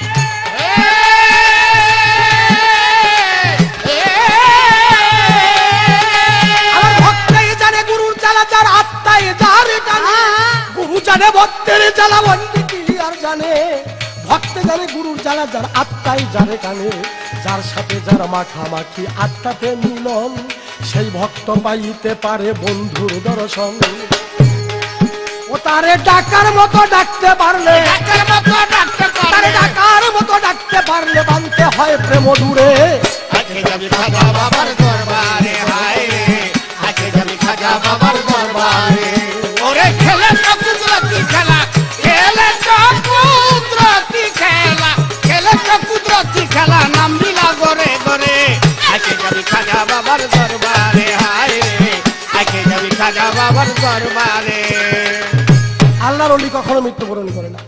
আমার ভক্তই জানে গুরুর জ্বালা, যার আত্মায় যার জানে। গুরু জানে ভক্তের জ্বালা, অন্য কি আর জানে? ভক্ত জানে গুরুর জ্বালা, যার আত্মায় যারে জানে। যার সাথে যার মাখামাখি আত্মাতে মিলন, সেই ভক্ত পাইতে পারে বন্ধুর দর্শন। ও তারে ডাকার মতো ডাকতে পারলে, তারে ডাকার মতো ডাকতে পারলে বানতে হয় প্রেম দূরে। আগে যাবি খাজা বাবার দরবারে, হায় রে আগে যাবি খাজা বাবার দরবারে। ওরে খেলে তো কুদরতি খেলা, খেলে তো কুদরতি খেলা, খেলে তো কুদরতি খেলা, নাম মিলা গরে গরে। আগে যাবি খাজা বাবার দরবারে, হায় রে আগে যাবি খাজা বাবার দরবারে। আল্লাহর ওলি কখনো মৃত্যুবরণ করে না।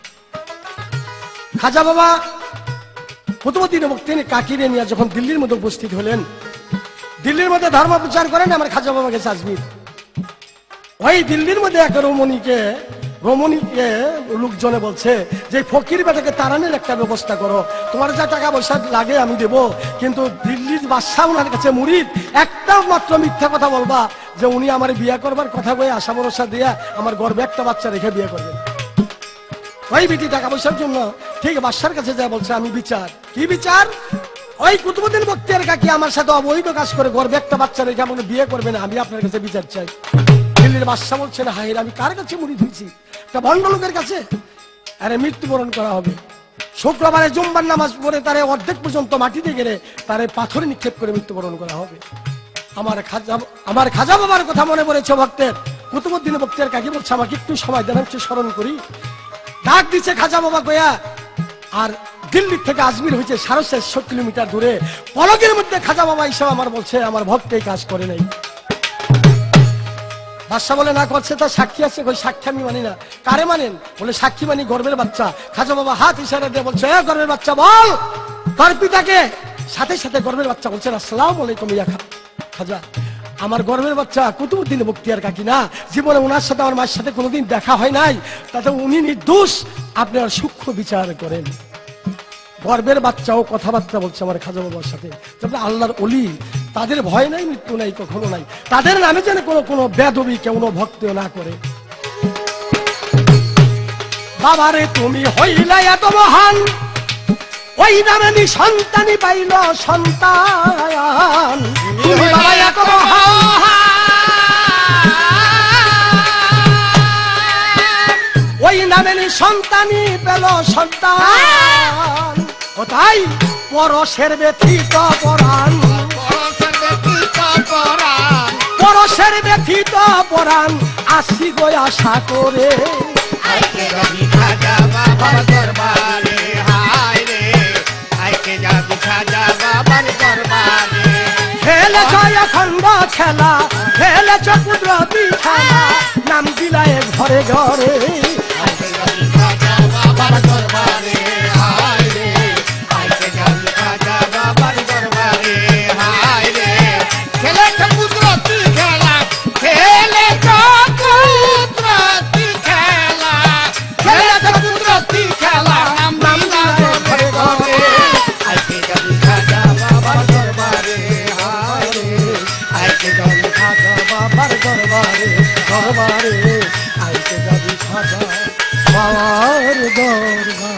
খাজা বাবা কুতুবউদ্দিন বখতিয়ারি কাকিরে নিয়ে যখন দিল্লির মধ্যে উপস্থিত হলেন, দিল্লির মধ্যে ধর্ম প্রচার করেন, আমার খাজা বাবা গেছে আজমির। ওই দিল্লির মধ্যে এক রমণীকে রমণীকে লোকজনে বলছে যে ফকির বেটাকে তাড়ানোর একটা ব্যবস্থা করো, তোমার যা টাকা পয়সা লাগে আমি দেব, কিন্তু দিল্লির বাদশা ওনার কাছে মুরিদ, একটা মাত্র মিথ্যা কথা বলবা যে উনি আমার বিয়ে করবার কথা বলে আশা ভরসা দিয়া আমার গর্বে একটা বাচ্চা রেখে বিয়ে করবেন। ওই বিটি টাকা পয়সার জন্য ঠিক বাদশার কাছে যা বলছে আমি বিচার, কি বিচার? ওই কুতুবউদ্দিন বখতিয়ার কাকি আমার সাথে অবৈধ কাজ করে গর্বে একটা বাচ্চা রেখে আমাকে বিয়ে করবেন, আমি আপনার কাছে বিচার চাই। দিল্লির বাদশা বলছেন হায় আমি কার কাছে মুরিদ হয়েছি? একটা ভণ্ড লোকের কাছে। আরে মৃত্যুবরণ করা হবে, শুক্রবারে জুম্মার নামাজ পড়ে তারে অর্ধেক পর্যন্ত মাটিতে গেলে তারে পাথরে নিক্ষেপ করে মৃত্যুবরণ করা হবে। আমার খাজা বাবার কথা মনে পড়েছে ভক্তের। কুতুবউদ্দিন বখতিয়ার কাকি বলছে আমাকে একটু সময় দেন, একটু স্মরণ করি। ডাক দিচ্ছে খাজা বাবা কয়া, আর দিল্লি থেকে আজমির হয়েছে 650 কিলোমিটার দূরে। পলকের মধ্যে খাজা বাবা হিসাবে আমার বলছে আমার ভক্ত এই কাজ করে নাই। বাদশা বলে না করছে, তার সাক্ষী আছে, ওই সাক্ষী আমি মানি না। কারে মানেন? বলে সাক্ষী মানি গর্বের বাচ্চা। খাজা বাবা হাত ইশারা দিয়ে বলছে গর্বের বাচ্চা বল তোর পিতাকে। সাথে সাথে গর্বের বাচ্চা বলছেন আসসালামু আলাইকুম ইয়া খাজা, আমার গর্বের বাচ্চা কুতুবউদ্দিন বখতিয়ার কাকি না, জীবনে ওনার সাথে আমার মায়ের সাথে কোনোদিন দেখা হয় নাই, তাতে উনি নির্দোষ, আপনার সূক্ষ্ম বিচার করেন। গর্বের বাচ্চাও কথাবার্তা বলছে আমার খাজা বাবার সাথে। তবে আল্লাহর ওলি, তাদের ভয় নাই, মৃত্যু নাই, কখনো নাই, তাদের নামে যেন কোনো বেদবি কেউ ভক্তিও না করে। বাবারে তুমি হইলে এত মহান, ওই নামে নি সন্তানই পাইল সন্তান। তুমি বাবা এত মহান, ওই নামে নি সন্তানই পেল সন্তান। কোথায়? পরশের ব্যথিত পরাণ, পরশের ব্যথিত পরাণ আসি গো আশা করে। আইকে রবি খাজা বাবার দরবারে, হায় রে আইকে যাবি খাজা বাবার দরবারে। খেলেছ অখণ্ড খেলা, খেলেছ কুদরতি খেলা, নাম দিলায় ঘরে ঘরে। আইকে রবি খাজা বাবার দরবারে, হায় রে আইকে যাবি খাজা বাবার দরবারে, হায় রে খেলেছ কুদরতি খেলা, খেলেছ কুদরতি খেলা, খেলেছ কুদরতি খেলা, নাম দিলায় ঘরে ঘরে। আইকে যাবি খাজা বাবার দরবারে, হায় রে আইকে যাবি খাজা বাবার দরবারে দরবারে, আইতে যাবি খাজা বাবার দরবারে।